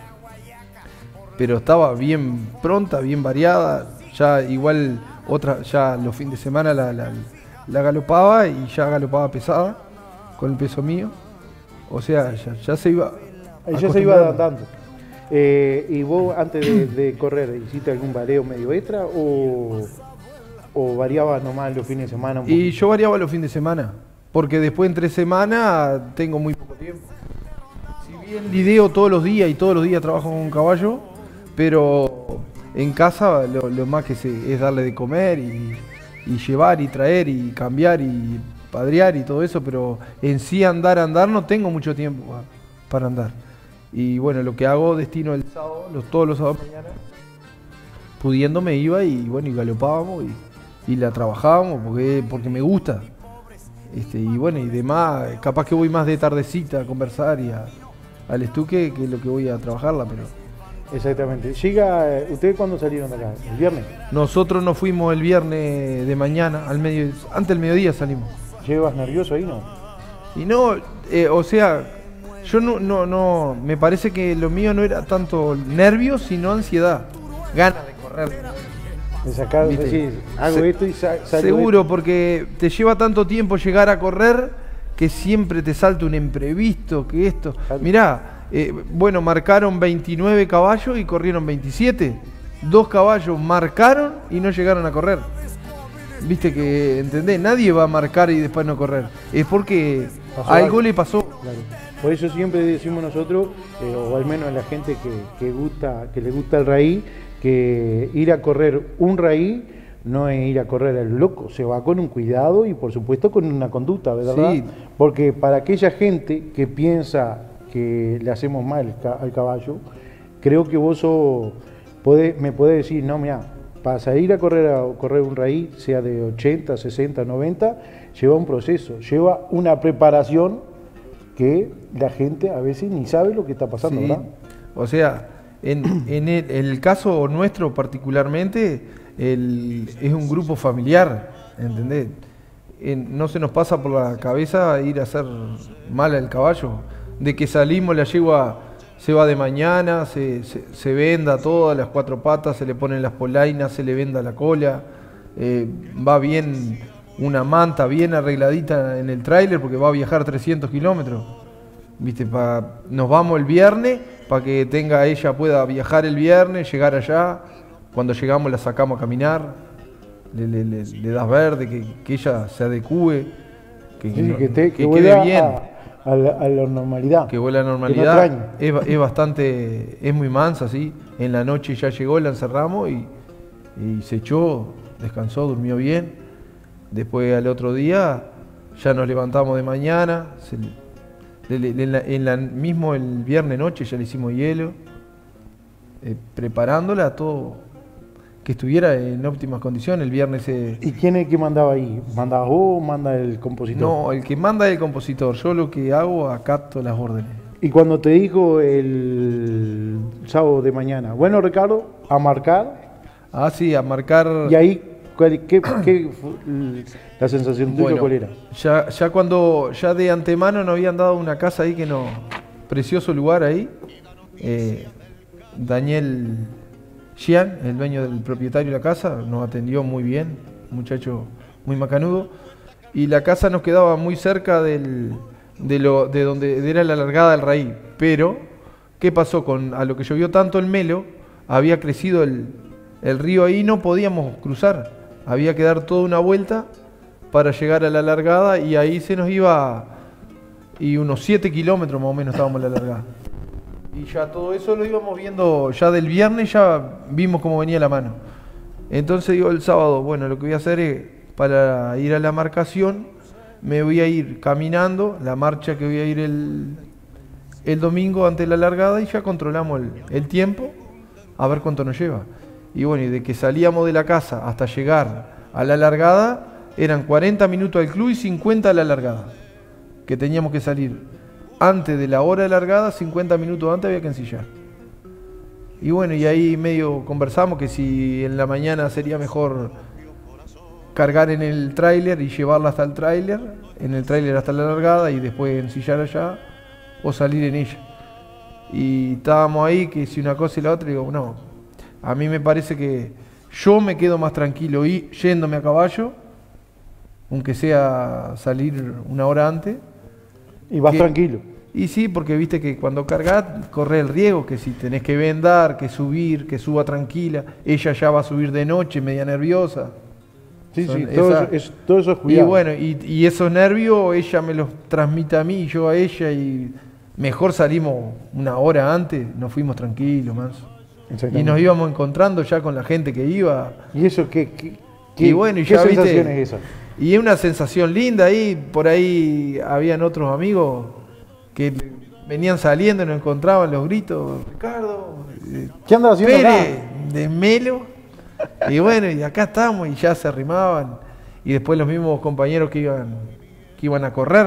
J: pero estaba bien pronta, bien variada. Ya igual ya los fines de semana la galopaba y ya galopaba pesada con el peso mío, o sea ya se iba
C: adaptando. ¿Y vos antes de correr hiciste algún vareo medio extra o variabas nomás los fines de semana?
J: Y yo variaba los fines de semana porque después entre semana tengo muy poco tiempo. Si bien lidio todos los días y todos los días trabajo con un caballo, pero en casa lo más que es darle de comer y llevar y traer y cambiar y padrear y todo eso, pero en sí andar no tengo mucho tiempo para andar. Y bueno, lo que hago destino el sábado, todos los sábados mañana, pudiendo me iba y bueno, y galopábamos y la trabajábamos porque me gusta. Y bueno, y demás, capaz que voy más de tardecita a conversar y al estuque que lo que voy a trabajarla, pero...
C: Exactamente. ¿Ustedes cuándo salieron de acá? ¿El viernes?
J: Nosotros nos fuimos el viernes de mañana, antes del mediodía salimos.
C: ¿Llevas nervioso ahí, no?
J: Y no, o sea, yo no, me parece que lo mío no era tanto nervios, sino ansiedad, ganas de correr.
C: De sacar, decir, hago esto y salgo.
J: Seguro,
C: esto.
J: porque te lleva tanto tiempo llegar a correr que siempre te salta un imprevisto, que esto... Claro. Mirá, bueno, marcaron 29 caballos y corrieron 27. 2 caballos marcaron y no llegaron a correr. Viste que, ¿entendés? Nadie va a marcar y después no correr. Es porque algo le pasó.
C: Claro. Por eso siempre decimos nosotros, o al menos la gente que le gusta el Raí, que ir a correr un Raí no es ir a correr al loco, se va con un cuidado y por supuesto con una conducta, ¿verdad? Sí. Porque para aquella gente que piensa que le hacemos mal al caballo, creo que vos me podés decir, no, mira, para salir a correr un Raí, sea de 80, 60, 90, lleva un proceso, lleva una preparación que la gente a veces ni sabe lo que está pasando,
J: Sí.
C: ¿verdad?
J: O sea, en el caso nuestro particularmente, es un grupo familiar, ¿entendés? No se nos pasa por la cabeza ir a hacer mal al caballo. De que salimos, la yegua se va de mañana, se venda todas las 4 patas, se le ponen las polainas, se le venda la cola, va bien una manta bien arregladita en el tráiler porque va a viajar 300 kilómetros. ¿Viste? Nos vamos el viernes para que ella pueda viajar el viernes, llegar allá. Cuando llegamos la sacamos a caminar, le das verde, que ella se adecue, que quede bien.
C: A la normalidad.
J: Que vuelva a la normalidad. Es bastante, es muy mansa, ¿sí? En la noche ya llegó, la encerramos y se echó, descansó, durmió bien. Después al otro día ya nos levantamos de mañana, mismo el viernes noche ya le hicimos hielo, preparándola todo, que estuviera en óptimas condiciones. El viernes
C: ¿Y quién es el que mandaba ahí? ¿Mandabas vos o manda el compositor?
J: No, el que manda es el compositor. Yo lo que hago, acato las órdenes.
C: Y cuando te dijo el sábado de mañana, bueno, Ricardo, a marcar.
J: Ah, sí, a marcar.
C: Y ahí, ¿qué fue la sensación tuya, cuál era?
J: Ya cuando, ya de antemano nos habían dado una casa ahí precioso lugar ahí. Daniel Xian, el dueño del propietario de la casa, nos atendió muy bien, un muchacho muy macanudo, y la casa nos quedaba muy cerca de donde era la largada del raíz. Pero, ¿qué pasó? A lo que llovió tanto el Melo, había crecido el río ahí, no podíamos cruzar, había que dar toda una vuelta para llegar a la largada, y ahí se nos iba, y unos 7 kilómetros más o menos estábamos en la largada. Y ya todo eso lo íbamos viendo, ya del viernes ya vimos cómo venía la mano. Entonces digo el sábado, bueno, lo que voy a hacer es, para ir a la marcación, me voy a ir caminando, la marcha que voy a ir el domingo antes de la largada, y ya controlamos el tiempo, a ver cuánto nos lleva. Y bueno, y de que salíamos de la casa hasta llegar a la largada, eran 40 minutos al club y 50 a la largada, que teníamos que salir. Antes de la hora de largada, 50 minutos antes había que ensillar. Y bueno, y ahí medio conversamos que si en la mañana sería mejor cargar en el tráiler y llevarla hasta el tráiler, en el tráiler hasta la largada y después ensillar allá, o salir en ella. Y estábamos ahí que si una cosa y la otra, digo, no, a mí me parece que yo me quedo más tranquilo yéndome a caballo, aunque sea salir una hora antes.
C: Y vas tranquilo.
J: Y sí, porque viste que cuando cargas corre el riesgo, que si tenés que vendar, que subir, que suba tranquila, ella ya va a subir de noche, media nerviosa.
C: Sí, todo eso es cuidado.
J: Y bueno, y esos nervios ella me los transmite a mí y yo a ella, y mejor salimos una hora antes, nos fuimos tranquilos más. Y nos íbamos encontrando ya con la gente que iba.
C: ¿Y eso qué
J: bueno, y
C: ¿qué
J: ya
C: sensación
J: viste,
C: es esa?
J: Y es una sensación linda ahí, por ahí habían otros amigos que venían saliendo y nos encontraban los gritos, Ricardo,
C: ¿qué andas haciendo
J: Pérez,
C: acá?
J: de Melo, y bueno, y acá estamos, y ya se arrimaban, y después los mismos compañeros que iban a correr.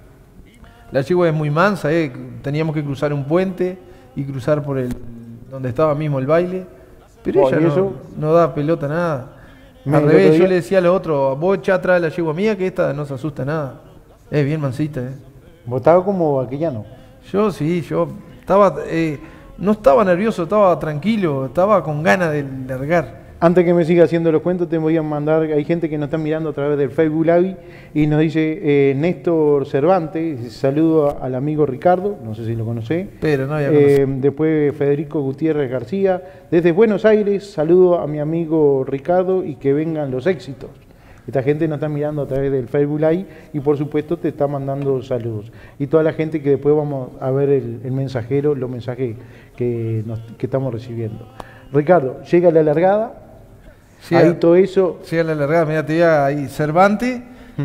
J: La yegua es muy mansa, teníamos que cruzar un puente y cruzar por donde estaba mismo el baile, pero ella no da pelota nada. Al revés, yo le decía a los otros, vos echá atrás de la yegua mía que esta no se asusta nada. Es bien mansita,
C: ¿Vos estabas como vaquillano?
J: Yo estaba, no estaba nervioso, estaba tranquilo, estaba con ganas de largar.
C: Antes que me siga haciendo los cuentos, te voy a mandar, hay gente que nos está mirando a través del Facebook Live y nos dice Néstor Cervantes, saludo al amigo Ricardo, no sé si lo conocés.
J: Pero no había conocido.
C: Después Federico Gutiérrez García, desde Buenos Aires, saludo a mi amigo Ricardo y que vengan los éxitos. Esta gente nos está mirando a través del Facebook Live y por supuesto te está mandando saludos. Y toda la gente que después vamos a ver el mensajero, los mensajes que estamos recibiendo. Ricardo, llega la largada. Ahí todo eso.
J: Llega la largada, mira, te veía ahí. Cervantes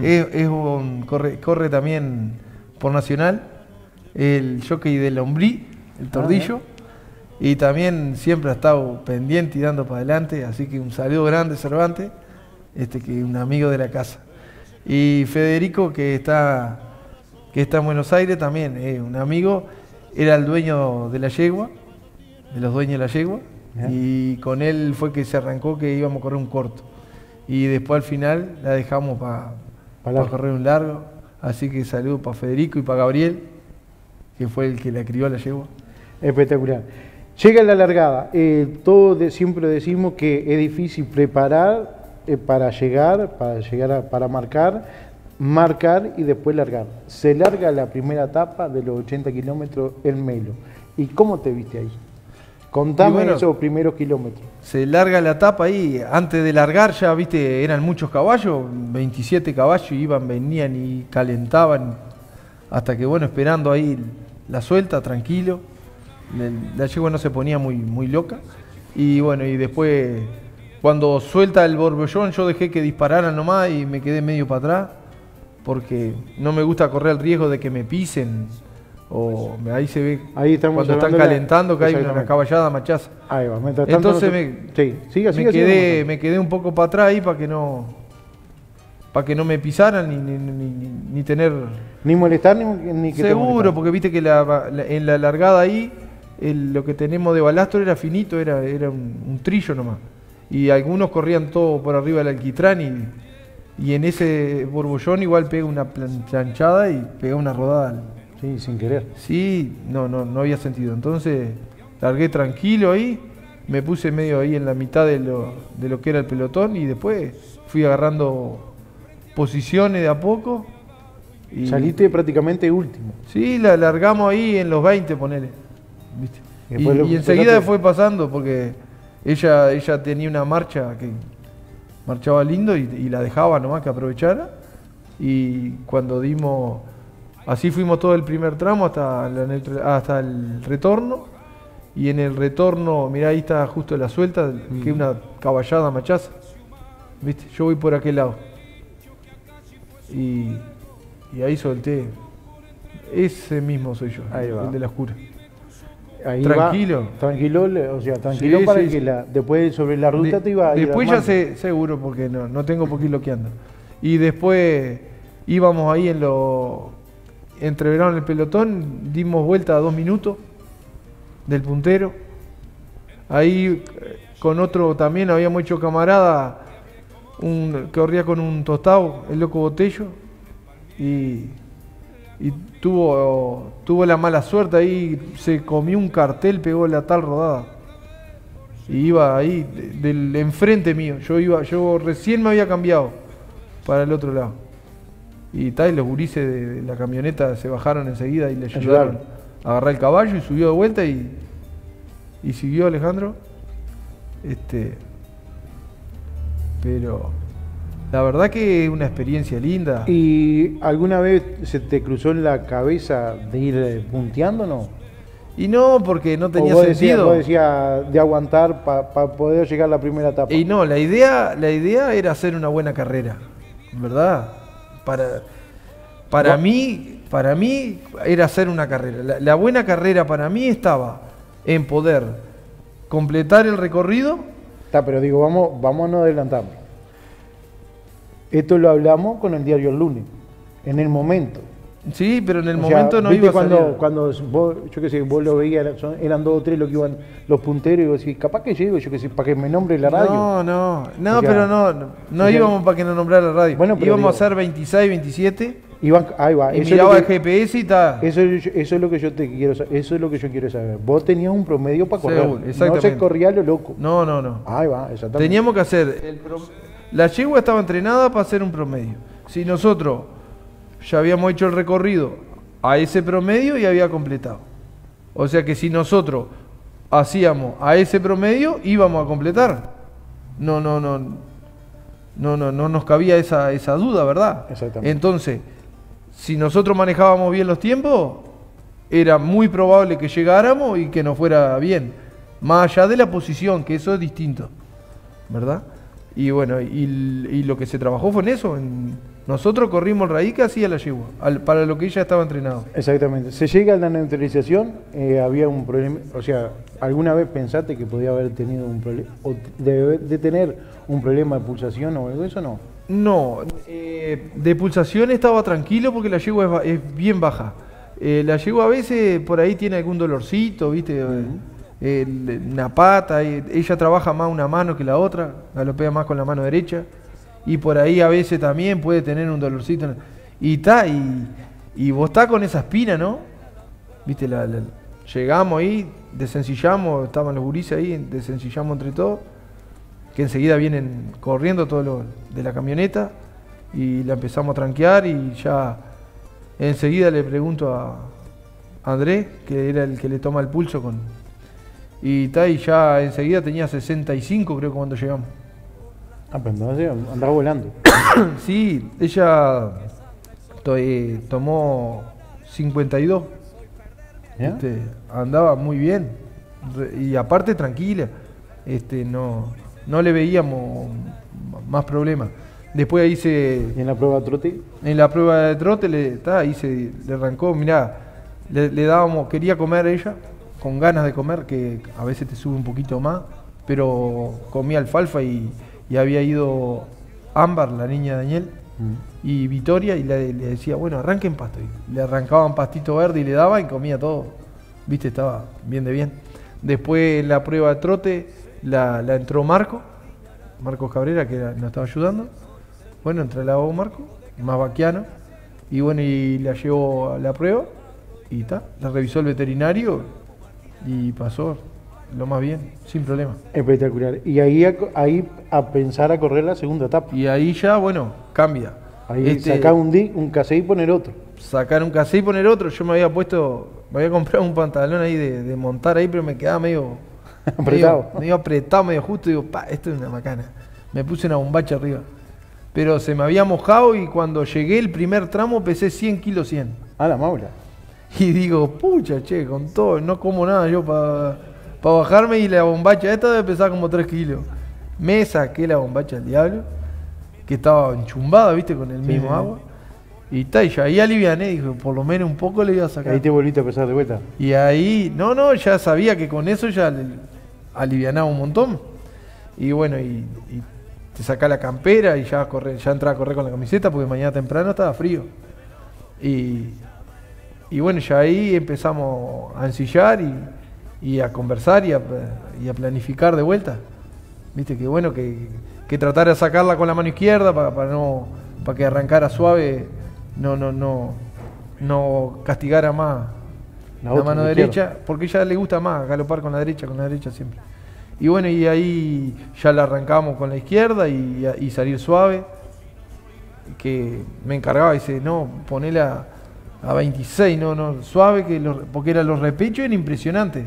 J: corre también por Nacional. El jockey del Lombrí, el Tordillo. Y también siempre ha estado pendiente y dando para adelante. Así que un saludo grande, Cervantes, que un amigo de la casa. Y Federico, que está que está en Buenos Aires también, un amigo, era el dueño de la yegua, de los dueños de la yegua, y con él fue que se arrancó que íbamos a correr un corto. Y después al final la dejamos para correr un largo. Así que saludo para Federico y para Gabriel, que fue el que la crió a la yegua.
C: Espectacular. Llega la largada. Siempre decimos que es difícil preparar para marcar y después largar. Se larga la primera etapa de los 80 kilómetros en Melo. ¿Y cómo te viste ahí? Contame esos primeros kilómetros.
J: Se larga la etapa ahí, antes de largar ya, viste, eran muchos caballos, 27 caballos, venían y calentaban, hasta que bueno, esperando ahí la suelta, tranquilo. La yegua no se ponía muy loca. Y bueno, y después, cuando suelta el borbollón, yo dejé que dispararan nomás y me quedé medio para atrás, porque no me gusta correr el riesgo de que me pisen. Ahí se ve cuando están calentando que hay una caballada machaza. Ahí va, entonces me quedé un poco para atrás ahí para que no me pisaran ni tener
C: ni molestar ni que
J: seguro, porque viste que en la largada ahí lo que tenemos de balastro era finito, era un trillo nomás, y algunos corrían todo por arriba del alquitrán y en ese borbollón igual pega una planchada y pega una rodada.
C: Sí, sin querer.
J: Sí, no había sentido. Entonces largué tranquilo ahí, me puse medio ahí en la mitad de lo que era el pelotón y después fui agarrando posiciones de a poco.
C: Y saliste prácticamente último.
J: Sí, la largamos ahí en los 20, ponele. ¿Viste? Y enseguida fue pasando porque ella tenía una marcha que marchaba lindo y la dejaba nomás que aprovechara. Y cuando dimos... Así fuimos todo el primer tramo hasta el retorno. Y en el retorno, mirá, ahí está justo la suelta, que es una caballada machaza. ¿Viste? Yo voy por aquel lado. Y ahí solté. Ese mismo soy yo, el de la oscura.
C: Ahí
J: tranquilo.
C: Tranquilo, o sea, tranquilo, sí, para que después sobre la ruta te iba a ir.
J: Después ya sé, seguro, porque no tengo por qué ir loqueando. Y después íbamos ahí entreveraron el pelotón, dimos vuelta a 2 minutos del puntero. Ahí con otro también habíamos hecho camarada, que corría con un tostado, el loco Botello, y tuvo la mala suerte ahí, se comió un cartel, pegó la tal rodada. Y iba ahí, del enfrente mío, yo recién me había cambiado para el otro lado. Y los gurises de la camioneta se bajaron enseguida y le ayudaron a agarrar el caballo y subió de vuelta y siguió Alejandro. Pero la verdad que es una experiencia linda.
C: ¿Y alguna vez se te cruzó en la cabeza de ir punteando o no?
J: Y no, porque no tenía sentido.
C: Vos decías de aguantar para poder llegar a la primera etapa.
J: Y no, la idea era hacer una buena carrera, ¿verdad? Para mí era hacer una carrera. La buena carrera para mí estaba en poder completar el recorrido.
C: Pero digo, vamos a no adelantarnos. Esto lo hablamos con el diario El Lunes, en el momento.
J: Sí, pero en el momento no iba a salir.
C: Cuando vos, yo qué sé, vos lo veías, eran 2 o 3 los que iban los punteros, y vos decís, capaz que llego, yo qué sé, para que me nombre la radio.
J: No, pero no íbamos para que nos nombrara la radio. Bueno, íbamos a hacer 26, 27.
C: Ahí va.
J: Y miraba el GPS y está.
C: Eso es lo que yo quiero saber. Eso es lo que yo quiero saber. Vos tenías un promedio para correr. No se corría lo loco.
J: No.
C: Ahí va, exactamente.
J: Teníamos que hacer. La yegua estaba entrenada para hacer un promedio. Si nosotros ya habíamos hecho el recorrido a ese promedio y había completado. O sea que si nosotros hacíamos a ese promedio, íbamos a completar. No nos cabía esa duda, ¿verdad?
C: Exactamente.
J: Entonces, si nosotros manejábamos bien los tiempos, era muy probable que llegáramos y que nos fuera bien. Más allá de la posición, que eso es distinto, ¿verdad? Y bueno, y lo que se trabajó fue en eso. Nosotros corrimos el raíz que hacía la yegua, para lo que ella estaba entrenado.
C: Exactamente. Se llega a la neutralización, había un problema, o sea, ¿alguna vez pensaste que podía haber tenido un problema, o de tener un problema de pulsación o algo de eso? No.
J: No, de pulsación estaba tranquilo porque la yegua es bien baja. La yegua a veces por ahí tiene algún dolorcito, ¿viste? Una pata, ella trabaja más una mano que la otra, galopea más con la mano derecha. Y por ahí a veces también puede tener un dolorcito. Y vos estás con esa espina, ¿no? ¿Viste? Llegamos ahí, desencillamos, estaban los gurises ahí, desencillamos entre todos. Que enseguida vienen corriendo todos los de la camioneta. Y la empezamos a tranquear y ya enseguida le pregunto a Andrés, que era el que le toma el pulso y ya enseguida tenía 65 creo que cuando llegamos.
C: Ah, pues entonces andaba volando.
J: Sí, ella tomó 52. Andaba muy bien. Y aparte tranquila. No le veíamos más problemas. Después ahí
C: ¿Y en la prueba de trote?
J: En la prueba de trote le arrancó, mirá, le dábamos, quería comer ella, con ganas de comer, que a veces te sube un poquito más, pero comía alfalfa y había ido Ámbar, la niña de Daniel, y Victoria, y le decía, bueno, arranquen pasto. Y le arrancaban pastito verde y le daba y comía todo. Viste, estaba bien de bien. Después en la prueba de trote la entró Marcos Cabrera, que nos estaba ayudando. Bueno, entró la voz Marco, más vaquiano, y bueno, y la llevó a la prueba, y la revisó el veterinario, y pasó lo más bien, sin problema.
C: Espectacular. Y ahí a pensar a correr la segunda etapa.
J: Y ahí ya, bueno, cambia.
C: Ahí sacar un casé y poner otro.
J: Sacar un casé y poner otro. Yo me había comprado un pantalón ahí de montar ahí, pero me quedaba medio apretado, medio justo. Digo, esto es una macana. Me puse una bombacha arriba. Pero se me había mojado y cuando llegué el primer tramo pesé 100 kilos 100.
C: A la maula.
J: Y digo, pucha, con todo, no como nada yo para bajarme, y la bombacha esta debe pesar como 3 kilos. Me saqué la bombacha al diablo, que estaba enchumbada, viste, con el mismo agua. Y ya ahí aliviané, dijo, por lo menos un poco le iba a sacar.
C: Ahí te volviste a pesar de vuelta.
J: Y ahí, ya sabía que con eso ya le alivianaba un montón. Y bueno, y te saca la campera y ya entraba a correr con la camiseta porque mañana temprano estaba frío. Y bueno, ya ahí empezamos a ensillar y a conversar y a planificar de vuelta. Viste que bueno, que tratar de sacarla con la mano izquierda para que arrancara suave, no castigara más la mano derecha, porque ella le gusta más galopar con la derecha siempre. Y bueno, y ahí ya la arrancamos con la izquierda y salir suave, que me encargaba, dice, no, ponela a 26, no, suave, porque eran los repechos, eran impresionantes.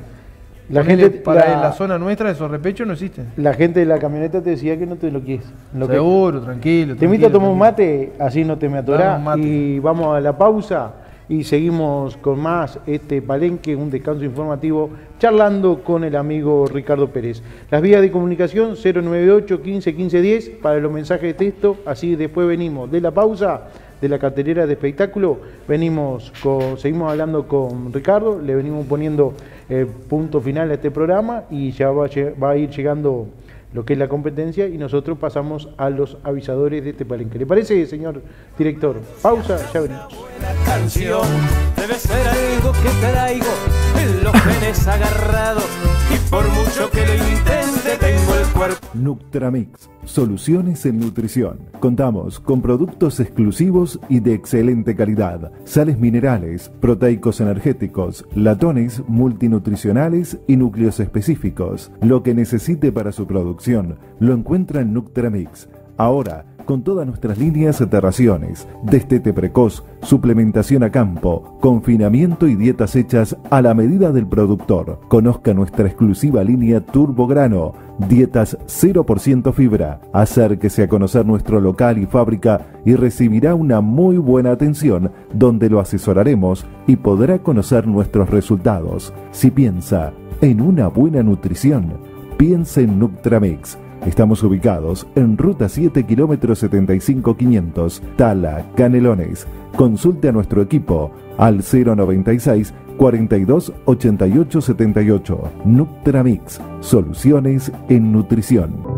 J: La zona nuestra esos repechos no existen.
C: La gente de la camioneta te decía que no te lo quieres.
J: Seguro, tranquilo.
C: Te invito a tomar un mate, así no te me atorás. Y vamos a la pausa y seguimos con más palenque, un descanso informativo, charlando con el amigo Ricardo Pérez. Las vías de comunicación 098 15 15 10 para los mensajes de texto, así después venimos de la pausa, de la cartelera de espectáculo, seguimos hablando con Ricardo, le venimos poniendo punto final a este programa y ya va a ir llegando lo que es la competencia y nosotros pasamos a los avisadores de este palenque. ¿Le parece, señor director? Pausa, ya venimos.
B: La canción debe ser algo que traigo en los genes agarrados y por mucho que lo intente tengo el cuerpo.
G: Nuctramix, soluciones en nutrición. Contamos con productos exclusivos y de excelente calidad. Sales minerales, proteicos energéticos, latones multinutricionales y núcleos específicos. Lo que necesite para su producción lo encuentra en Nuctramix. Ahora, con todas nuestras líneas de raciones, destete precoz, suplementación a campo, confinamiento y dietas hechas a la medida del productor. Conozca nuestra exclusiva línea Turbo Grano, dietas 0% fibra. Acérquese a conocer nuestro local y fábrica y recibirá una muy buena atención donde lo asesoraremos y podrá conocer nuestros resultados. Si piensa en una buena nutrición, piense en Nuctramix. Estamos ubicados en Ruta 7, kilómetro 75500, Tala, Canelones. Consulte a nuestro equipo al 096 42 88 78. Nutramix, soluciones en nutrición.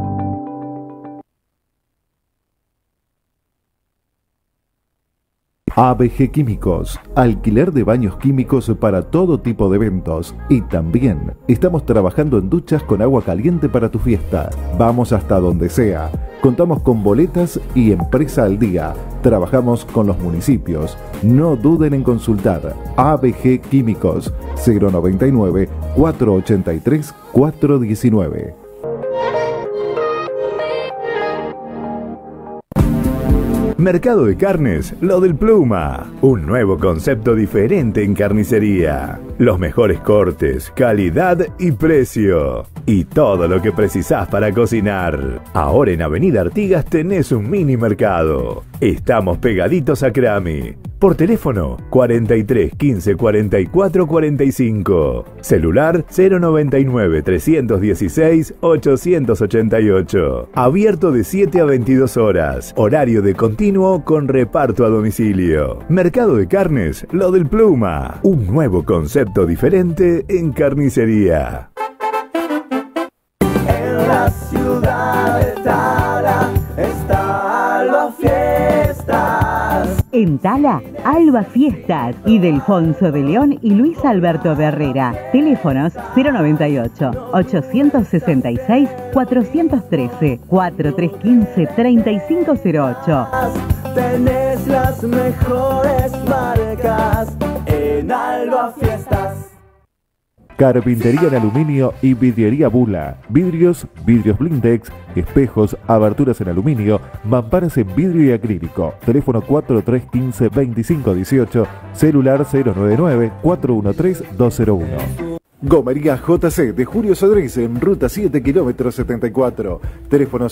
G: ABG Químicos, alquiler de baños químicos para todo tipo de eventos, y también estamos trabajando en duchas con agua caliente para tu fiesta. Vamos hasta donde sea. Contamos con boletas y empresa al día. Trabajamos con los municipios. No duden en consultar. ABG Químicos, 099 483 419.
K: Mercado de Carnes, lo del Pluma. Un nuevo concepto diferente en carnicería. Los mejores cortes, calidad y precio. Y todo lo que precisás para cocinar. Ahora en Avenida Artigas tenés un mini mercado. Estamos pegaditos a Crami. Por teléfono 43 15 44 45. Celular 099 316 888. Abierto de 7 a 22 horas. Horario de continuo con reparto a domicilio. Mercado de Carnes, lo del Pluma. Un nuevo concepto diferente en carnicería.
B: En la ciudad de Tala está Alba Fiestas.
L: En Tala, Alba Fiestas, Ildefonso de León y Luis Alberto de Herrera. Teléfonos 098 866 413 4315 3508.
B: Tenés las mejores marcas en Alba Fiestas.
G: Carpintería en aluminio y vidriería Bula. Vidrios blindex, espejos, aberturas en aluminio, mamparas en vidrio y acrílico. Teléfono 4315-2518, celular 099-413-201. Gomería JC de Julio Cedrés en Ruta 7, kilómetro 74. Teléfono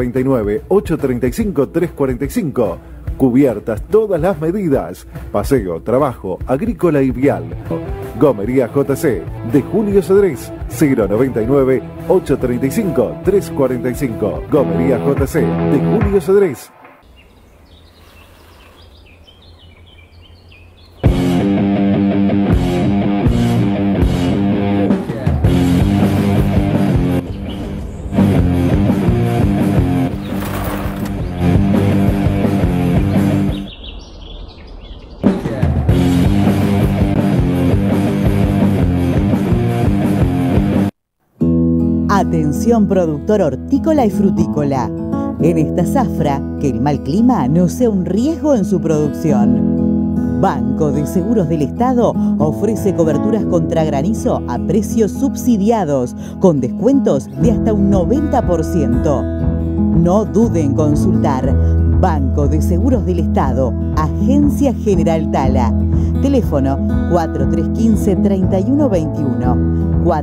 G: 099-835-345. Cubiertas todas las medidas. Paseo, trabajo, agrícola y vial. Gomería JC de Julio Cedrés, 099-835-345. Gomería JC de Julio Cedrés.
L: Atención productor hortícola y frutícola. En esta zafra, que el mal clima no sea un riesgo en su producción. Banco de Seguros del Estado ofrece coberturas contra granizo a precios subsidiados, con descuentos de hasta un 90%. No dude en consultar. Banco de Seguros del Estado, Agencia General Tala. Teléfono 4315-3121.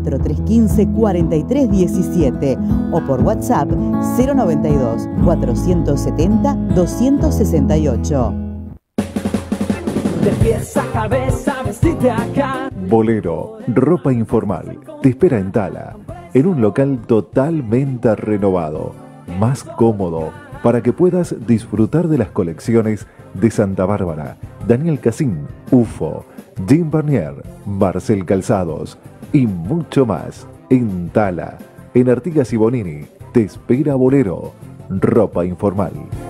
L: 4315-4317 o por WhatsApp 092 470 268.
B: De pies a cabeza, vestite acá.
G: Bolero, ropa informal, te espera en Tala, en un local totalmente renovado, más cómodo, para que puedas disfrutar de las colecciones de Santa Bárbara, Daniel Casín, UFO, Jim Barnier, Marcel Calzados y mucho más. En Tala, en Artigas y Bonini, te espera Bolero, ropa informal.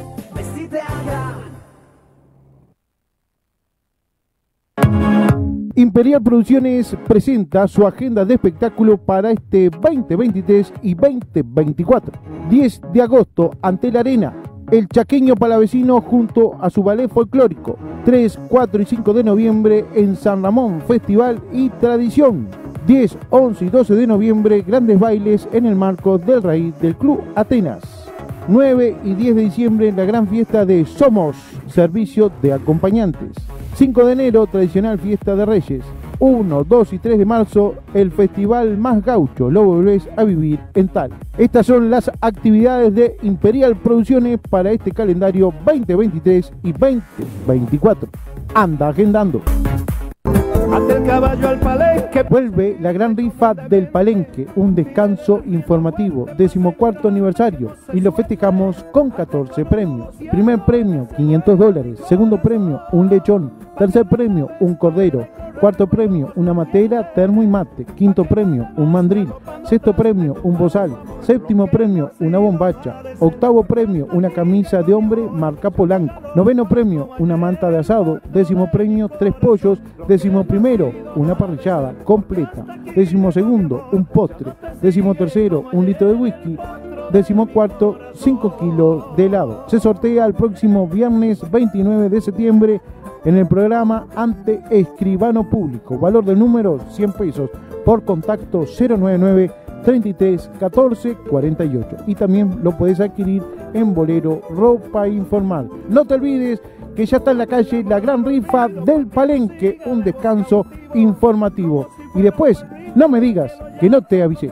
C: Imperial Producciones presenta su agenda de espectáculo para este 2023 y 2024. 10 de agosto, ante la Arena, el Chaqueño Palavecino junto a su ballet folclórico. 3, 4 y 5 de noviembre en San Ramón, Festival y Tradición. 10, 11 y 12 de noviembre, grandes bailes en el marco del raíz del Club Atenas. 9 y 10 de diciembre, la gran fiesta de Somos, servicio de acompañantes. 5 de enero, tradicional fiesta de Reyes. 1, 2 y 3 de marzo, el festival más gaucho, lo volvés a vivir en Tala. Estas son las actividades de Imperial Producciones para este calendario 2023 y 2024. Anda agendando. Ante el caballo al palenque. Vuelve la gran rifa del Palenque, un descanso informativo, 14º aniversario, y lo festejamos con 14 premios. Primer premio, $500. Segundo premio, un lechón. Tercer premio, un cordero. Cuarto premio, una matera, termo y mate. Quinto premio, un mandril. Sexto premio, un bozal. Séptimo premio, una bombacha. Octavo premio, una camisa de hombre marca Polanco. Noveno premio, una manta de asado. Décimo premio, 3 pollos. Décimo primero, una parrillada completa. Décimo segundo, un postre. Décimo tercero, un litro de whisky. Décimo cuarto, 5 kilos de helado. Se sortea el próximo viernes 29 de septiembre en el programa ante escribano público. Valor de número, 100 pesos. Por contacto 099 33 14 48. Y también lo puedes adquirir en Bolero Ropa Informal. No te olvides que ya está en la calle la gran rifa del Palenque, un descanso informativo. Y después, no me digas que no te avisé.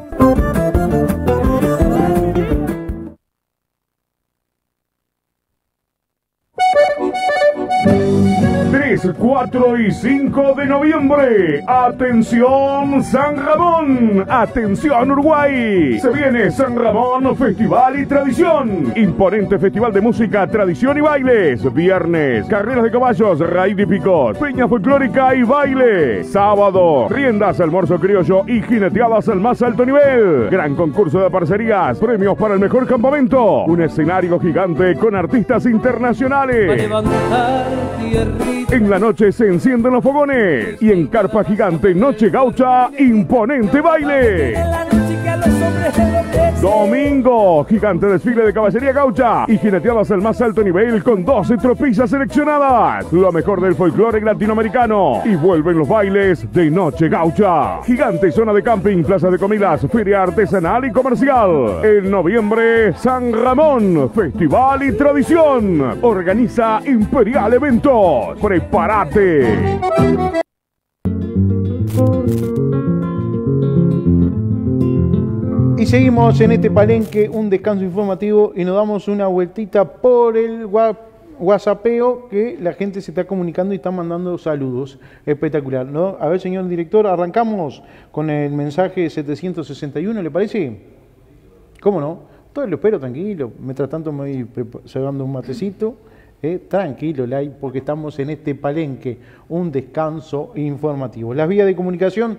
H: 3, 4 y 5 de noviembre. Atención San Ramón, atención Uruguay. Se viene San Ramón Festival y Tradición. Imponente festival de música, tradición y bailes. Viernes, carreras de caballos, raíz y picos, peña folclórica y baile. Sábado, riendas, almuerzo criollo y jineteadas al más alto nivel. Gran concurso de parcerías, premios para el mejor campamento. Un escenario gigante con artistas internacionales. En la noche se encienden los fogones y en carpa gigante Noche Gaucha, imponente baile. Domingo, gigante desfile de caballería gaucha y jineteadas al más alto nivel con 12 tropillas seleccionadas. Lo mejor del folclore latinoamericano. Y vuelven los bailes de Noche Gaucha. Gigante zona de camping, plaza de comidas, feria artesanal y comercial. En noviembre, San Ramón, Festival y Tradición. Organiza Imperial Eventos. ¡Prepárate!
C: Y seguimos en este Palenque, un descanso informativo, y nos damos una vueltita por el WhatsAppeo, que la gente se está comunicando y está mandando saludos. Espectacular, ¿no? A ver, señor director, arrancamos con el mensaje 761, ¿le parece? ¿Cómo no? Todo lo espero, tranquilo. Mientras tanto me voy cebando un matecito. Tranquilo, Lai, porque estamos en este Palenque, un descanso informativo. Las vías de comunicación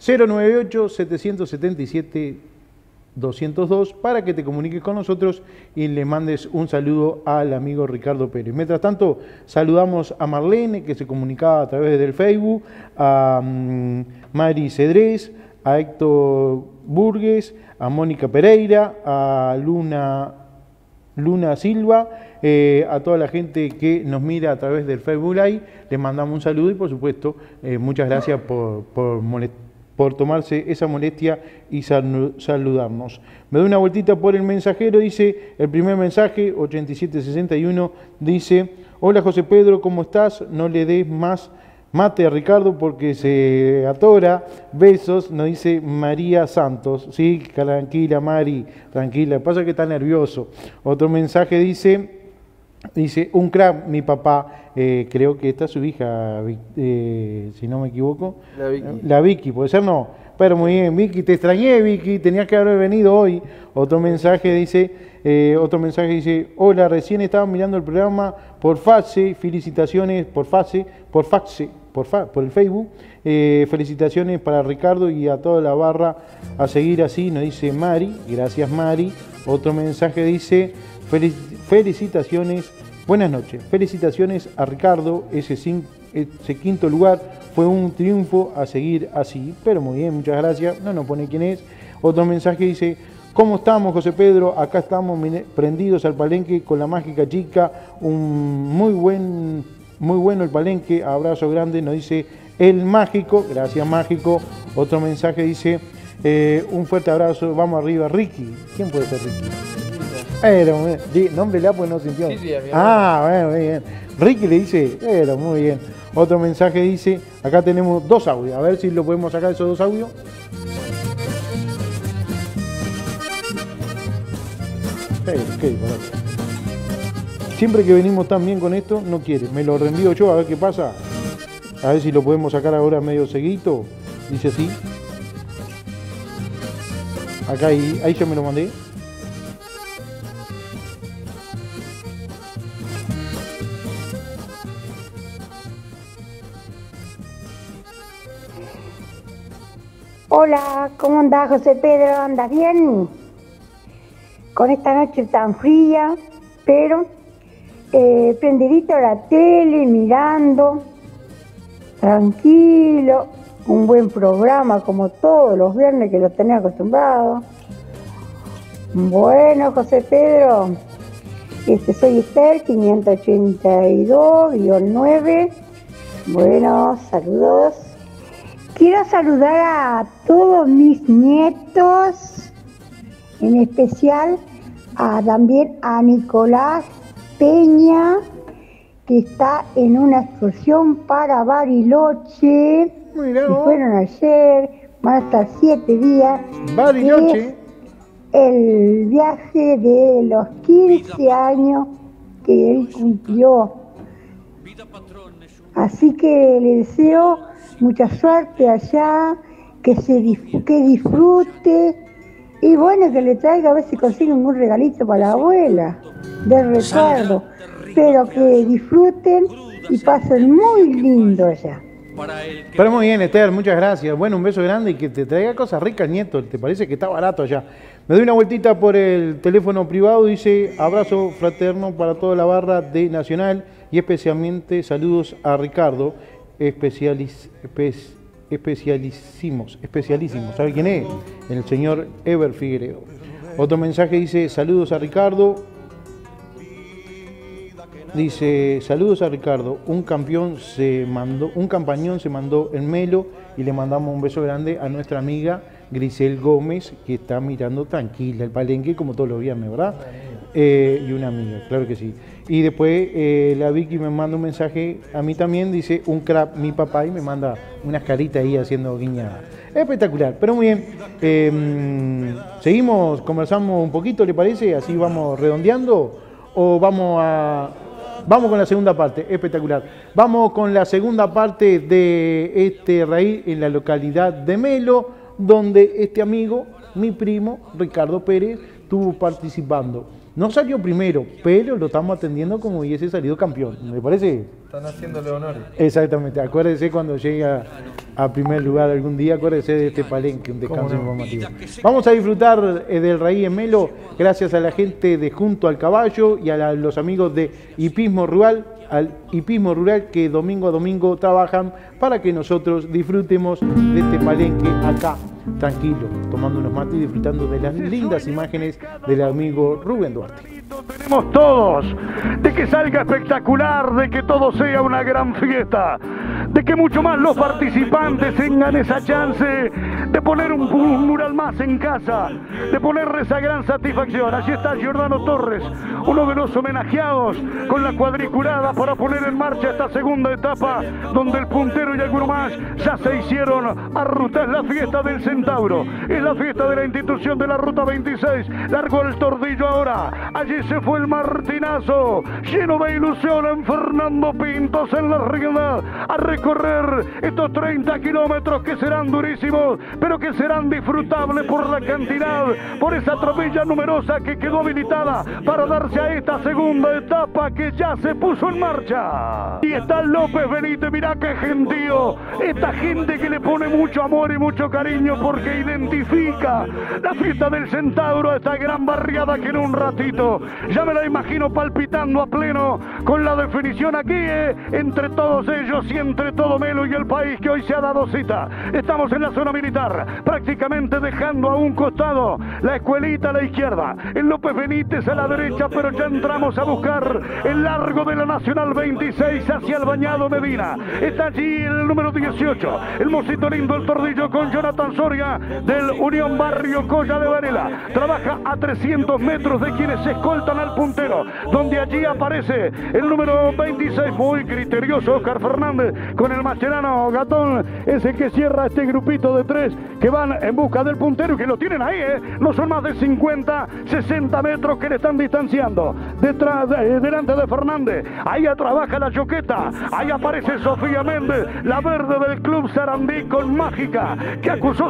C: 098-777-202 para que te comuniques con nosotros y le mandes un saludo al amigo Ricardo Pérez. Mientras tanto, saludamos a Marlene, que se comunicaba a través del Facebook, a Mari Cedrés, a Héctor Burgues, a Mónica Pereira, a Luna Silva, a toda la gente que nos mira a través del Facebook Live, les mandamos un saludo y por supuesto muchas gracias por tomarse esa molestia y saludarnos. Me doy una vueltita por el mensajero, dice el primer mensaje, 8761, dice: hola José Pedro, ¿cómo estás? No le des más mate a Ricardo porque se atora. Besos, nos dice María Santos. Sí, tranquila Mari, tranquila, pasa que está nervioso. Otro mensaje dice un crack, mi papá, creo que esta es su hija, si no me equivoco. La Vicky, puede ser, no. Pero muy bien, Vicky, te extrañé, Vicky, tenías que haber venido hoy. Otro mensaje dice, hola, recién estaba mirando el programa por Face, felicitaciones por el Facebook, felicitaciones para Ricardo y a toda la barra, a seguir así, nos dice Mari, gracias Mari. Otro mensaje dice, felicitaciones, buenas noches, felicitaciones a Ricardo, ese quinto lugar fue un triunfo, a seguir así. Pero muy bien, muchas gracias, no nos pone quién es. Otro mensaje dice, ¿cómo estamos, José Pedro? Acá estamos prendidos al Palenque con la mágica chica, muy bueno el Palenque, abrazo grande, nos dice el Mágico, gracias Mágico. Otro mensaje dice, un fuerte abrazo, vamos arriba, Ricky. ¿Quién puede ser Ricky? Nómbrela pues no sintió. Sí, bueno, muy bien. Ricky le dice, muy bien. Otro mensaje dice, acá tenemos 2 audios, a ver si lo podemos sacar esos 2 audios. Siempre que venimos tan bien con esto, no quiere. Me lo reenvío yo a ver qué pasa. A ver si lo podemos sacar ahora medio seguito. Dice así. Acá ahí yo me lo mandé.
M: Hola, ¿cómo andás, José Pedro? ¿Andas bien? Con esta noche tan fría, pero prendidito la tele, mirando, tranquilo, un buen programa como todos los viernes que lo tenés acostumbrado. Bueno, José Pedro, soy Esther, 582-9. Bueno, saludos. Quiero saludar a todos mis nietos, en especial también a Nicolás Peña, que está en una excursión para Bariloche.
C: Mirá,
M: y fueron ayer, van a estar 7 días.
C: Bariloche.
M: El viaje de los 15 años que él cumplió. Así que le deseo mucha suerte allá, que disfrute y bueno, que le traiga a ver si consiguen un regalito para la abuela de recuerdo, pero que disfruten y pasen muy lindo allá.
C: Pero muy bien, Esther, muchas gracias. Bueno, un beso grande y que te traiga cosas ricas, nieto. ¿Te parece que está barato allá? Me doy una vueltita por el teléfono privado, dice abrazo fraterno para toda la barra de Nacional y especialmente saludos a Ricardo, especialísimos. ¿Sabe quién es? El señor Ever Figueredo. Otro mensaje dice saludos a Ricardo. Dice, saludos a Ricardo, un campañón se mandó en Melo y le mandamos un beso grande a nuestra amiga Grisel Gómez, que está mirando tranquila el palenque como todos los viernes, ¿verdad? Y una amiga, claro que sí. Y después la Vicky me manda un mensaje a mí también, dice un crap mi papá y me manda unas caritas ahí haciendo guiñadas. Espectacular, pero muy bien. Seguimos, conversamos un poquito, ¿le parece? Así vamos redondeando o Vamos con la segunda parte, espectacular. Vamos con la segunda parte de este raíz en la localidad de Melo, donde este amigo, mi primo, Ricardo Pérez, estuvo participando. No salió primero, pero lo estamos atendiendo como hubiese salido campeón. ¿Me parece?
J: Están haciéndole honores.
C: Exactamente. Acuérdese cuando llegue a primer lugar algún día, acuérdese de este palenque, un descanso informativo. Vamos a disfrutar del raíz en Melo, gracias a la gente de Junto al Caballo y a los amigos de Hipismo Rural, que domingo a domingo trabajan para que nosotros disfrutemos de este palenque acá, tranquilo, tomando unos mates y disfrutando de las lindas imágenes del amigo Rubén Duarte.
A: Tenemos todos, de que salga espectacular, de que todo sea una gran fiesta, de que mucho más los participantes tengan esa chance de poner un mural más en casa, de ponerle esa gran satisfacción. Allí está Giordano Torres, uno de los homenajeados con la cuadriculada para poner en marcha esta segunda etapa, donde el puntero y alguno más ya se hicieron a ruta. Es la fiesta del Centauro, es la fiesta de la institución de la Ruta 26, largó el tordillo ahora, allí se fue el martinazo, lleno de ilusión en Fernando Pintos en la rienda, a recorrer estos 30 kilómetros que serán durísimos, pero que serán disfrutables por la cantidad, por esa tropilla numerosa que quedó habilitada para darse a esta segunda etapa que ya se puso en marcha. Y está López Benítez, mirá qué gentío, esta gente que le pone mucho amor y mucho cariño porque identifica la fiesta del Centauro, a esta gran barriada que en un ratito ya me la imagino palpitando a pleno con la definición aquí, entre todos ellos y entre todo Melo y el país que hoy se ha dado cita. Estamos en la zona militar, prácticamente dejando a un costado la escuelita a la izquierda, el López Benítez a la derecha, pero ya entramos a buscar el largo de la Nacional 26 hacia el Bañado Medina. Está allí el número 18, el mocito lindo, el tordillo con Jonathan Soria del Unión Barrio Colla de Varela. Trabaja a 300 metros de quienes se escoltan al puntero, donde allí aparece el número 26, muy criterioso Oscar Fernández,
N: con el Mascherano Gatón, es el que cierra este grupito de 3 que van en busca del puntero y que lo tienen ahí, no son más de 50, 60 metros que le están distanciando. Detrás, delante de Fernández, ahí trabaja la Choqueta, ahí aparece Sofía Méndez, la verde del Club Sarandí con Mágica, que acusó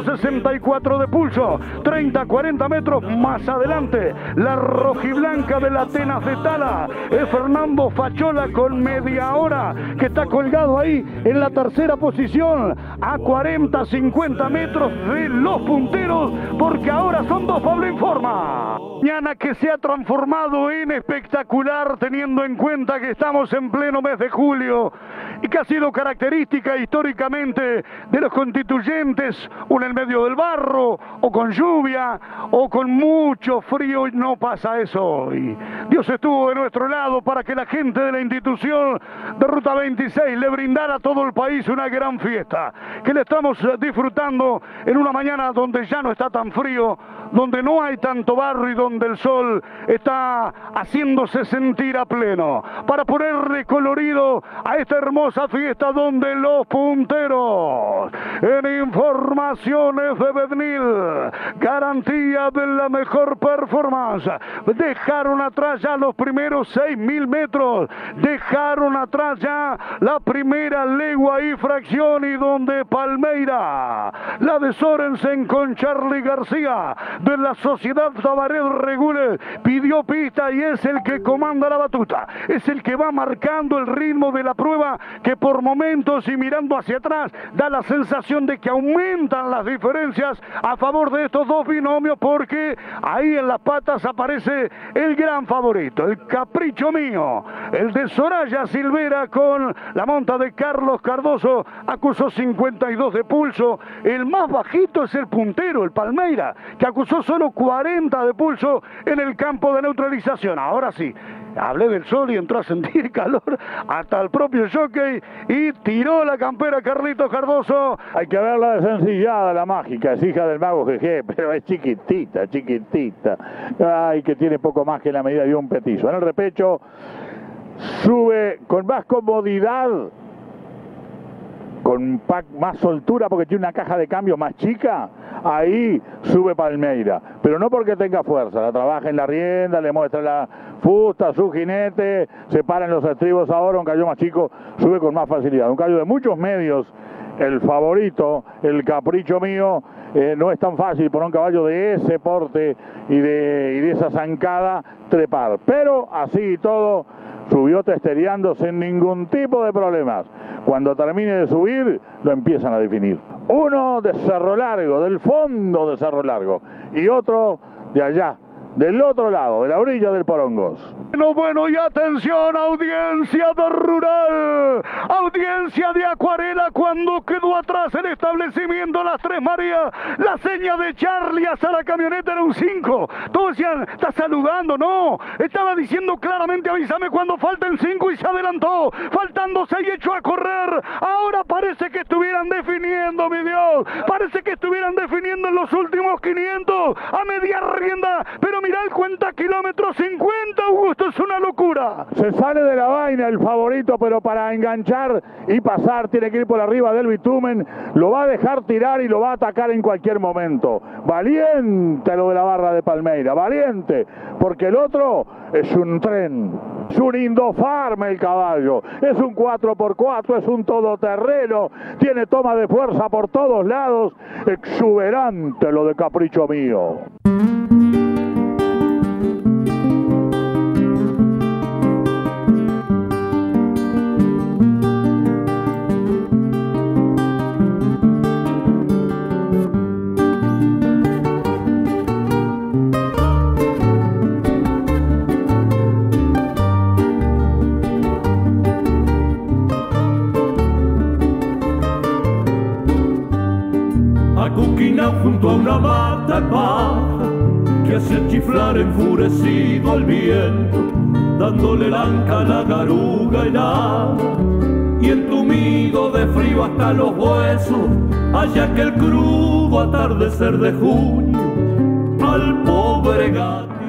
N: 64 de pulso, 30, 40 metros más adelante, la rojiblanca de la Atenas de Tala, es Fernando Fachola con media hora, que está colgado ahí en la tercera posición, a 40, 50 metros de los punteros, porque ahora son dos. Pablo informa. Mañana que se ha transformado en espectacular, teniendo en cuenta que estamos en pleno mes de julio y que ha sido característica históricamente de los constituyentes, o en el medio del barro, o con lluvia, o con mucho frío, y no pasa eso hoy. Dios estuvo de nuestro lado para que la gente de la institución de Ruta 26 le brindara a todo el país una gran fiesta, que le estamos disfrutando en una mañana donde ya no está tan frío, donde no hay tanto barro y donde el sol está haciéndose sentir a pleno, para ponerle colorido a esta hermosa fiesta donde los punteros, en informaciones de Bednil, garantía de la mejor performance, dejaron atrás ya los primeros 6.000 metros, dejaron atrás ya la primera legua y fracción, y donde Palmeira, la de Sorensen con Charlie García, de la Sociedad Tabaret Regules, pidió pista y es el que comanda la batuta, es el que va marcando el ritmo de la prueba, que por momentos y mirando hacia atrás da la sensación de que aumentan las diferencias a favor de estos dos binomios, porque ahí en las patas aparece el gran favorito, el Capricho Mío, el de Soraya Silvera con la monta de Carlos Cardoso, acusó 52 de pulso. El más bajito es el puntero, el Palmeira, que acusó solo 40 de pulso en el campo de neutralización. Ahora sí, hablé del sol y entró a sentir calor hasta el propio jockey y tiró la campera Carlitos Cardoso.
O: Hay que verla de sencillada, la Mágica, es hija del mago GG, pero es chiquitita, chiquitita. Ay, que tiene poco más que la medida de un petizo. En el repecho sube con más comodidad, con más soltura, porque tiene una caja de cambio más chica. Ahí sube Palmeira, pero no porque tenga fuerza, la trabaja en la rienda, le muestra la fusta, su jinete, se para en los estribos ahora, un caballo más chico sube con más facilidad. Un caballo de muchos medios, el favorito, el Capricho Mío, no es tan fácil por un caballo de ese porte y de esa zancada trepar, pero así y todo subió testereando sin ningún tipo de problemas. Cuando termine de subir, lo empiezan a definir. Uno de Cerro Largo, del fondo de Cerro Largo, y otro de allá, del otro lado, de la orilla del Porongos.
N: Bueno, y atención, audiencia de Rural, audiencia de Acuarela, cuando quedó atrás el establecimiento Las Tres Marías, la seña de Charlie hasta la camioneta era un 5. Todos decían, está saludando, no, estaba diciendo claramente, avísame cuando falten 5, y se adelantó, faltando 6 echó a correr. Ahora parece que estuvieran definiendo, mi Dios, parece que estuvieran definiendo en los últimos 500 a media rienda, pero mirá el cuenta kilómetros 50, Augusto, es una locura.
O: Se sale de la vaina el favorito, pero para enganchar y pasar tiene que ir por arriba del bitumen, lo va a dejar tirar y lo va a atacar en cualquier momento. Valiente lo de la barra de Palmeira, valiente, porque el otro es un tren, es un Indofarm el caballo, es un 4x4, es un todoterreno, tiene toma de fuerza por todos lados, exuberante lo de Capricho Mío.
A: Acuquinao junto a una mata de paja que hace chiflar enfurecido al viento, dándole lanca a la garuga helada y entumido de frío hasta los huesos, allá que el crudo atardecer de junio al pobre gato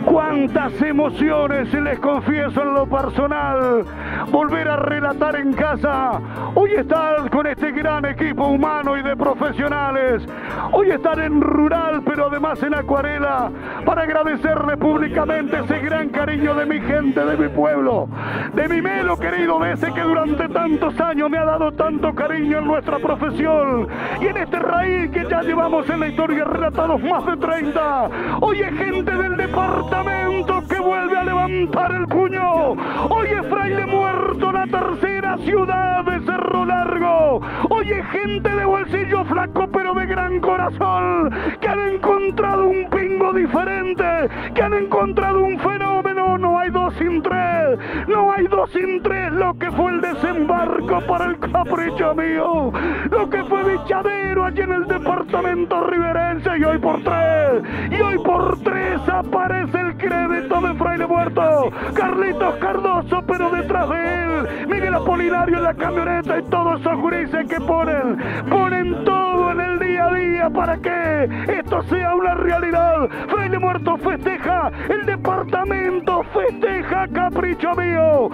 N: Cuántas emociones, les confieso en lo personal, volver a relatar en casa. Hoy estar con este gran equipo humano y de profesionales. Hoy estar en rural, pero además en acuarela, para agradecerle públicamente ese gran cariño de mi gente, de mi pueblo, de mi Melo querido, de ese que durante tantos años me ha dado tanto cariño en nuestra profesión y en este raíz que ya llevamos en la historia relatados más de 30. Hoy es gente del departamento que vuelve a levantar el puño. Hoy es Fraile Muerto, la tercera ciudad de Cerro Largo. Hoy es gente de bolsillo flaco pero de gran corazón, que han encontrado un pingo diferente, que han encontrado un fenómeno. No hay dos sin tres, no hay dos sin tres. Lo que fue el desembarco para el Capricho Mío, lo que fue Bichadero allí en el departamento riverense, y hoy por tres aparece el crédito de Fraile Muerto, Carlitos Cardoso, pero detrás de él Miguel Apolinario en la camioneta y todos esos gurises que ponen todo en el día a día para que esto sea una realidad. Fraile Muerto festeja, el departamento festeja, Capricho Mío,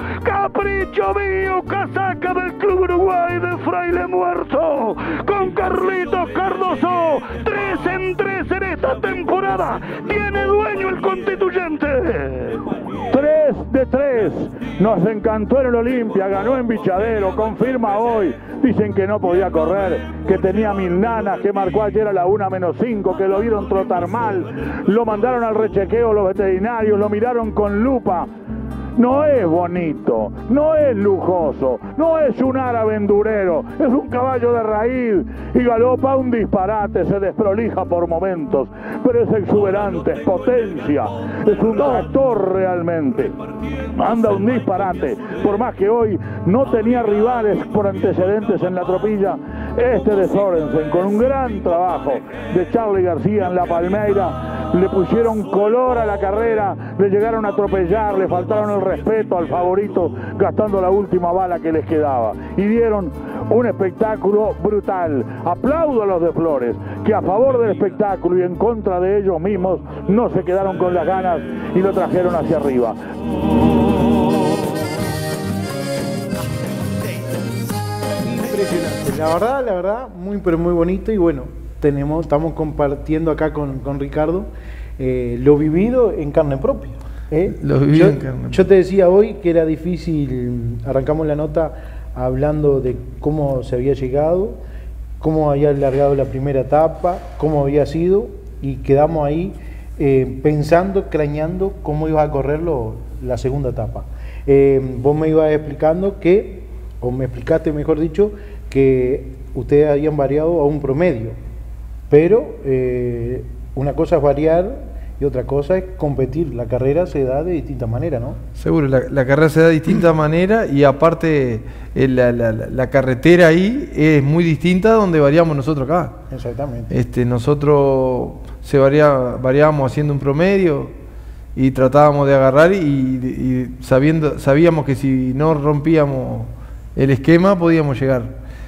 N: casaca del Club Uruguay de Fraile Muerto, con Carlitos Cardoso, 3 en 3 en esta temporada, tiene dueño el Constituyente.
O: 3 de 3, nos encantó en el Olimpia, ganó en Bichadero, confirma hoy, dicen que no podía correr, que tenía 1000 nanas, que marcó ayer a la 1-5, que lo vieron trotar mal, lo mandaron al rechequeo los veterinarios, lo miraron con lupa. No es bonito, no es lujoso, no es un árabe endurero, es un caballo de raíz y galopa un disparate, se desprolija por momentos, pero es exuberante, es potencia, es un tractor realmente, anda un disparate, por más que hoy no tenía rivales por antecedentes en la tropilla. Este de Sorensen, con un gran trabajo de Charlie García en la Palmeira, le pusieron color a la carrera, le llegaron a atropellar, le faltaron el respeto al favorito gastando la última bala que les quedaba y dieron un espectáculo brutal. Aplaudo a los de Flores, que a favor del espectáculo y en contra de ellos mismos no se quedaron con las ganas y lo trajeron hacia arriba.
C: Impresionante, la verdad, muy pero muy bonito. Y bueno, estamos compartiendo acá con Ricardo lo vivido en carne propia. Yo te decía hoy que era difícil, arrancamos la nota hablando de cómo se había llegado, cómo había largado la primera etapa, cómo había sido, y quedamos ahí pensando, crañando cómo iba a correr la segunda etapa. Vos me ibas explicando o me explicaste mejor dicho, que ustedes habían variado a un promedio, pero una cosa es variar y otra cosa es competir. La carrera se da de distinta manera, ¿no? Seguro,
J: la carrera se da de distinta manera, y aparte la carretera ahí es muy distinta donde variamos nosotros acá. Exactamente. Nosotros variábamos haciendo un promedio y tratábamos de agarrar y sabíamos que si no rompíamos el esquema podíamos llegar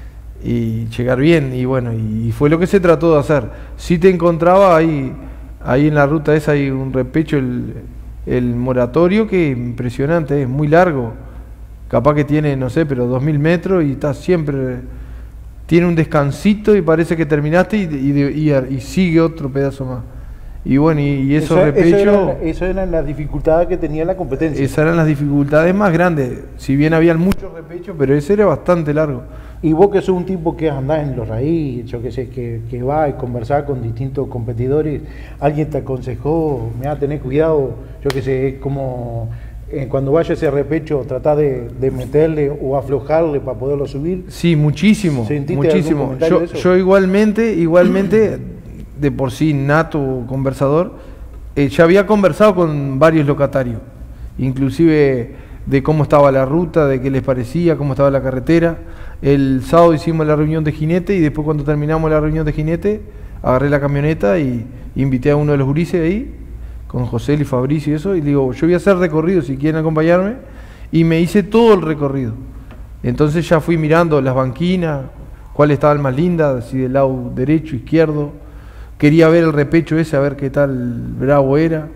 J: bien, y bueno, y fue lo que se trató de hacer. Si te encontraba ahí en la ruta esa hay un repecho, el moratorio, que es impresionante, es muy largo, capaz que tiene, no sé, pero 2000 metros, y está siempre, tiene un descansito y parece que terminaste y sigue otro pedazo más. Y bueno, y esos repechos...
C: Eso eran las dificultades que tenía la competencia.
J: Esas eran las dificultades más grandes, si bien habían muchos repechos, pero ese era bastante largo.
C: Y vos que sos un tipo que andás en los raíces, yo que sé, que va y conversar con distintos competidores, alguien te aconsejó, mira, tenés cuidado, yo que sé, es como cuando vaya ese repecho, tratá de meterle o aflojarle para poderlo subir.
J: Sí, muchísimo, muchísimo. Yo igualmente de por sí nato conversador, ya había conversado con varios locatarios, inclusive de cómo estaba la ruta, de qué les parecía, cómo estaba la carretera. El sábado hicimos la reunión de jinete, y después cuando terminamos la reunión de jinete agarré la camioneta y invité a uno de los gurises ahí, con José y Fabricio y eso, y le digo, yo voy a hacer recorrido si quieren acompañarme, y me hice todo el recorrido. Entonces ya fui mirando las banquinas, cuáles estaban más lindas, si del lado derecho, izquierdo. Quería ver el repecho ese, a ver qué tal bravo era,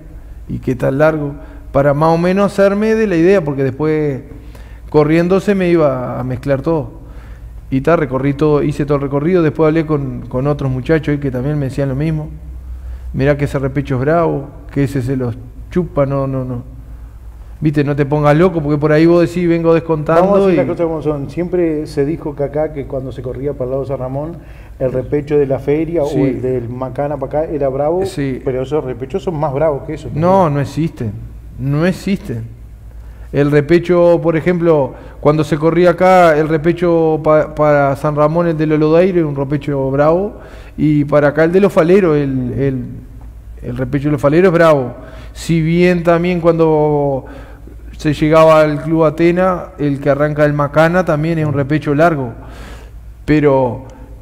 J: y qué tan largo, para más o menos hacerme de la idea, porque después corriendo se me iba a mezclar todo. Y recorrí todo, hice todo el recorrido, después hablé con otros muchachos ahí que también me decían lo mismo. Mirá que ese repecho es bravo, que ese se los chupa, no. Viste, no te pongas loco, porque por ahí vos decís, vengo descontando.
C: Vamos a decir las cosas como son. Siempre se dijo que acá, que cuando se corría para el lado de San Ramón, el repecho de la feria o el del Macana para acá era bravo, pero esos repechos son más bravos que eso.
J: No existen, no existen. El repecho, por ejemplo, cuando se corría acá, el repecho para San Ramón, el de Lolodeiro, un repecho bravo, y para acá el de los Faleros, el repecho de los Faleros es bravo. Si bien también cuando se llegaba al Club Atena, el que arranca el Macana también es un repecho largo. Pero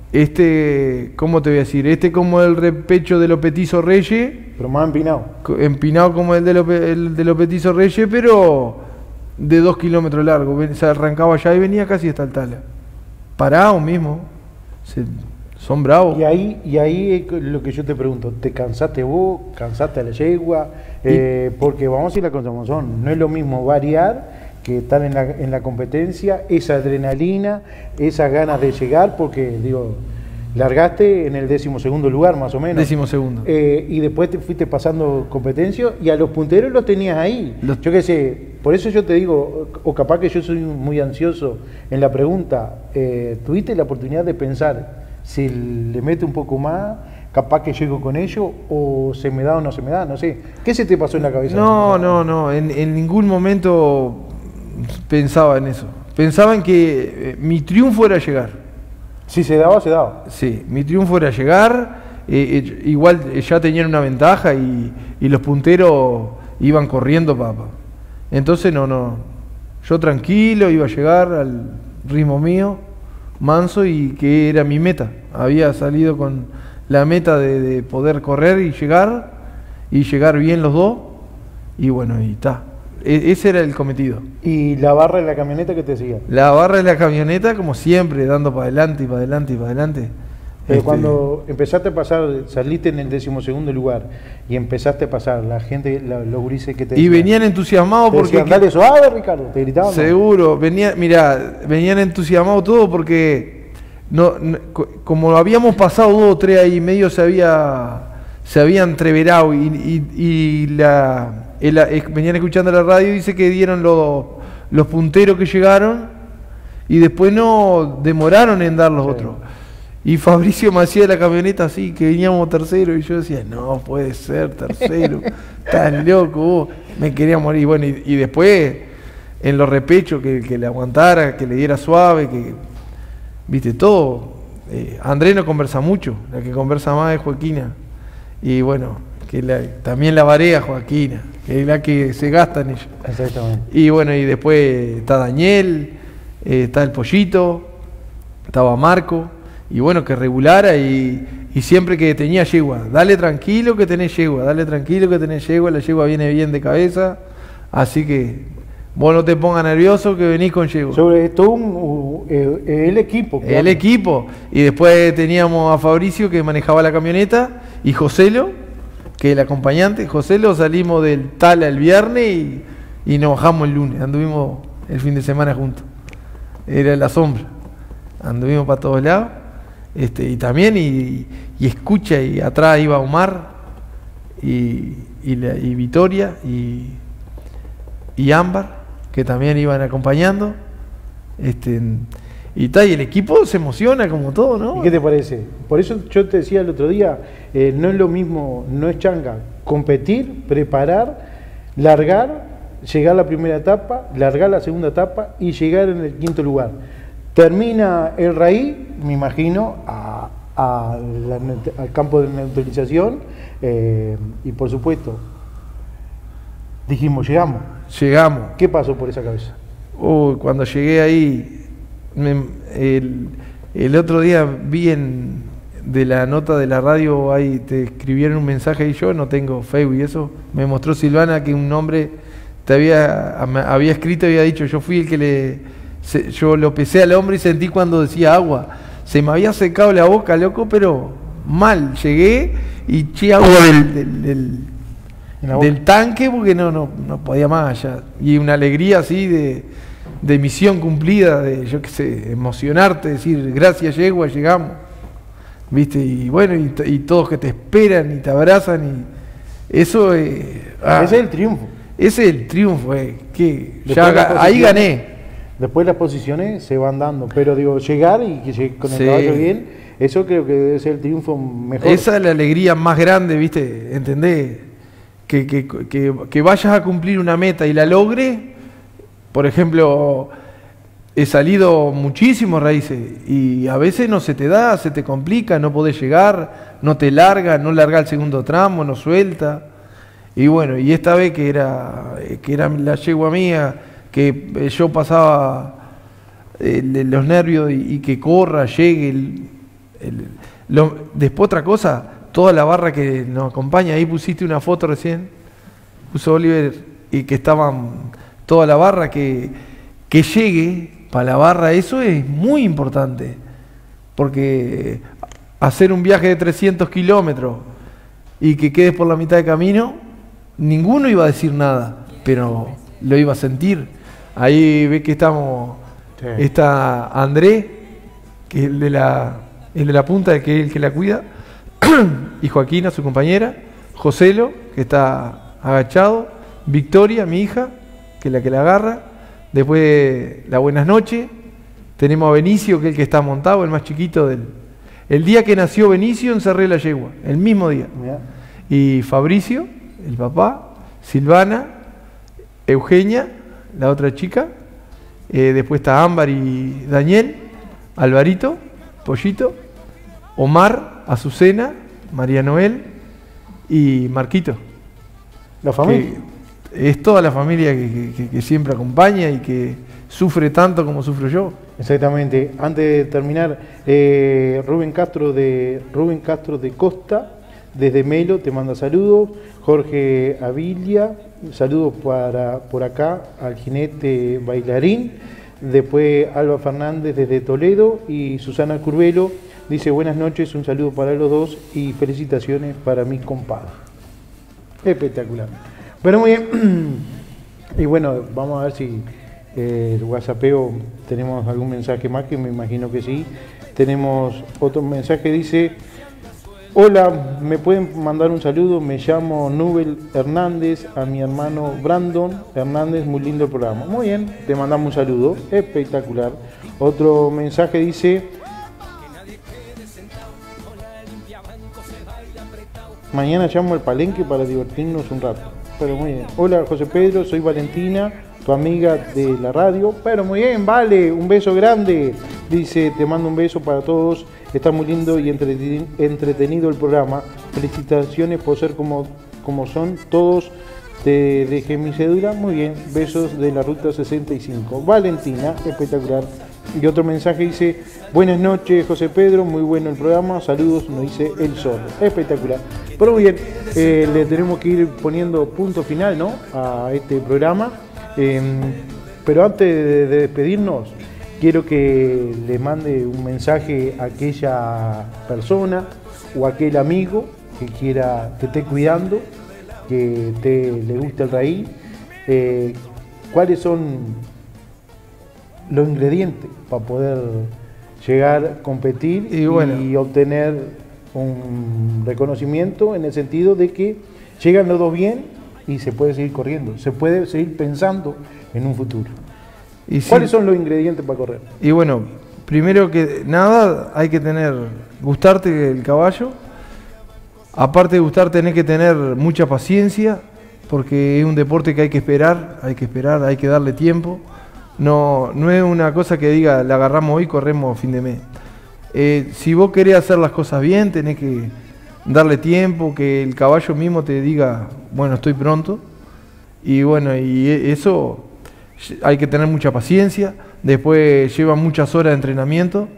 J: ¿cómo te voy a decir? Como el repecho de los Petizos Reyes.
C: Pero más empinado.
J: Empinado como el de los Petizos Reyes, pero de 2 kilómetros largo. Se arrancaba allá y venía casi hasta el Tala. Parado mismo. Son bravos.
C: Y ahí es lo que yo te pregunto, ¿te cansaste vos? ¿Cansaste a la yegua? Porque vamos a decir la cosa como son, no es lo mismo variar que estar en la competencia, esa adrenalina, esas ganas de llegar, porque digo, largaste en el 12º lugar más o menos.
J: 12º.
C: Y después te fuiste pasando competencia y a los punteros los tenías ahí. Yo qué sé, por eso yo te digo, o capaz que yo soy muy ansioso en la pregunta, ¿tuviste la oportunidad de pensar si le mete un poco más, capaz que llego con ello, o se me da o no se me da, no sé? ¿Qué se te pasó en la cabeza?
J: No, en ningún momento pensaba en eso. Pensaba en que mi triunfo era llegar.
C: Si se daba, se daba.
J: Sí, mi triunfo era llegar, igual ya tenían una ventaja y los punteros iban corriendo, papá. Entonces yo tranquilo iba a llegar al ritmo mío, manso, y que era mi meta. Había salido con la meta de poder correr y llegar bien los dos, y bueno, y está. Ese era el cometido.
C: ¿Y la barra de la camioneta qué te decía?
J: La barra de la camioneta, como siempre, dando para adelante y para adelante y para adelante.
C: Pero cuando empezaste a pasar, saliste en el 12º lugar y empezaste a pasar, la gente, los gurises que te decían,
J: y venían entusiasmados porque...
C: Dale suave, Ricardo, te gritaban.
J: Seguro, venían entusiasmados todos porque como habíamos pasado 2 o 3 ahí medio se había entreverado y venían escuchando la radio y dice que dieron los punteros que llegaron y después no demoraron en dar los otros. Y Fabricio me hacía la camioneta así, que veníamos tercero, y yo decía, no puede ser tercero, estás loco vos. Me quería morir. Bueno, y después en los repechos que le aguantara, que le diera suave, que viste todo. Andrés no conversa mucho, la que conversa más es Joaquina. Y bueno, que también la varea Joaquina, que es la que se gasta en ella.
C: Exactamente.
J: Y bueno, y después está Daniel, está el Pollito, estaba Marco. Y bueno, que regulara y siempre que tenía yegua, dale tranquilo que tenés yegua, la yegua viene bien de cabeza, así que vos no te pongas nervioso que venís con yegua.
C: Sobre todo el equipo. Claro.
J: El equipo, y después teníamos a Fabricio que manejaba la camioneta, y Joselo, que es el acompañante. Joselo, salimos del Tala el viernes y nos bajamos el lunes, anduvimos el fin de semana juntos, era la sombra, anduvimos para todos lados. Y también y escucha, y atrás iba Omar y Vitoria y Ámbar, que también iban acompañando, y el equipo se emociona como todo, ¿no?
C: ¿Y qué te parece? Por eso yo te decía el otro día, no es lo mismo, no es changa, competir, preparar, largar, llegar a la primera etapa, largar la segunda etapa y llegar en el 5º lugar. Termina el raíz, me imagino, al campo de neutralización, y por supuesto, dijimos, llegamos. ¿Qué pasó por esa cabeza?
J: Cuando llegué ahí, el otro día vi de la nota de la radio, ahí te escribieron un mensaje, y yo no tengo Facebook y eso, me mostró Silvana que un hombre te había escrito y había dicho, yo fui el que yo lo pesé al hombre y sentí cuando decía agua. Se me había secado la boca, loco, pero mal. Llegué y eché agua del tanque porque no podía más ya. Y una alegría así de misión cumplida, de yo qué sé, emocionarte, decir gracias yegua, llegamos. ¿Viste? Y bueno, y todos que te esperan y te abrazan y eso
C: ese es el triunfo.
J: Ese es el triunfo, que ya ahí gané.
C: Después las posiciones se van dando, pero digo, llegar y que llegue con el caballo bien, eso creo que debe ser el triunfo mejor.
J: Esa es la alegría más grande, ¿viste? ¿Entendés? Que vayas a cumplir una meta y la logres. Por ejemplo, he salido muchísimos raíces y a veces no se te da, se te complica, no podés llegar, no te larga, no larga el segundo tramo, no suelta. Y bueno, y esta vez que era la yegua mía, que yo pasaba los nervios y que corra, llegue. Después otra cosa, toda la barra que nos acompaña, ahí pusiste una foto recién, puso Oliver, y que estaban toda la barra, que llegue para la barra, eso es muy importante, porque hacer un viaje de 300 kilómetros y que quedes por la mitad de camino, ninguno iba a decir nada, pero lo iba a sentir. Ahí ves que estamos, sí. Está André, que es el de la punta, que es el que la cuida, y Joaquina, su compañera, Joselo, que está agachado, Victoria, mi hija, que es la que la agarra, después la buenas noches, tenemos a Benicio, que es el que está montado, el más chiquito el día que nació Benicio encerré la yegua, el mismo día. Yeah. Y Fabricio, el papá, Silvana, Eugenia, la otra chica, después está Ámbar y Daniel, Alvarito, Pollito, Omar, Azucena, María Noel y Marquito.
C: La familia.
J: Es toda la familia que siempre acompaña y que sufre tanto como sufro yo.
C: Exactamente. Antes de terminar, Rubén Castro de Costa, desde Melo, te manda saludos. Jorge Avilia, saludos por acá al jinete bailarín. Después Alba Fernández desde Toledo y Susana Curvelo dice buenas noches, un saludo para los dos y felicitaciones para mi compadre. Espectacular. Bueno, muy bien. Y bueno, vamos a ver si el WhatsAppeo tenemos algún mensaje más, que me imagino que sí. Tenemos otro mensaje, dice: hola, ¿me pueden mandar un saludo? Me llamo Nubel Hernández, a mi hermano Brandon Hernández, muy lindo el programa. Muy bien, te mandamos un saludo, espectacular. Otro mensaje dice: mañana llamo al Palenque para divertirnos un rato. Pero muy bien. Hola José Pedro, soy Valentina, tu amiga de la radio. Pero muy bien, vale, un beso grande. Dice, te mando un beso para todos. Está muy lindo y entretenido el programa. Felicitaciones por ser como son todos. Te dejé mi cédula. Muy bien, besos de la ruta 65. Valentina, espectacular. Y otro mensaje dice: buenas noches José Pedro, muy bueno el programa, saludos, nos dice El Zorro. Espectacular. Pero muy bien, le tenemos que ir poniendo punto final, ¿no?, a este programa. Pero antes de despedirnos, quiero que le mande un mensaje a aquella persona o a aquel amigo que quiera, que esté cuidando, que le guste el raíz. ¿Cuáles son los ingredientes para poder llegar a competir y obtener un reconocimiento, en el sentido de que llegan los dos bien y se puede seguir corriendo, se puede seguir pensando en un futuro?
J: Y
C: ¿cuáles son los ingredientes para correr?
J: Y bueno, primero que nada hay que gustarte el caballo. Aparte de gustar, tenés que tener mucha paciencia, porque es un deporte que hay que esperar, hay que darle tiempo. No es una cosa que diga, la agarramos hoy, corremos fin de mes. Si vos querés hacer las cosas bien, tenés que darle tiempo, que el caballo mismo te diga, bueno, estoy pronto. Y bueno, y eso hay que tener mucha paciencia. Después lleva muchas horas de entrenamiento.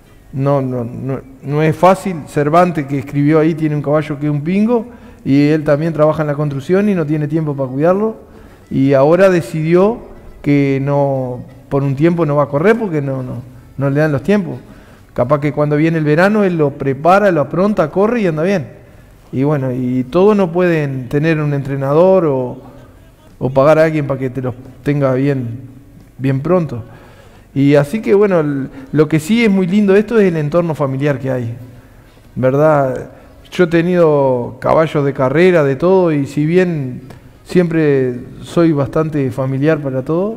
J: No es fácil. Cervantes, que escribió ahí, tiene un caballo que es un pingo, y él también trabaja en la construcción y no tiene tiempo para cuidarlo. Y ahora decidió que por un tiempo no va a correr porque no le dan los tiempos. Capaz que cuando viene el verano él lo prepara, lo apronta, corre y anda bien. Y bueno, y todos no pueden tener un entrenador o pagar a alguien para que te los tenga bien pronto. Y así que bueno, lo que sí es muy lindo esto es el entorno familiar que hay, ¿verdad? Yo he tenido caballos de carrera, de todo, y si bien siempre soy bastante familiar para todo,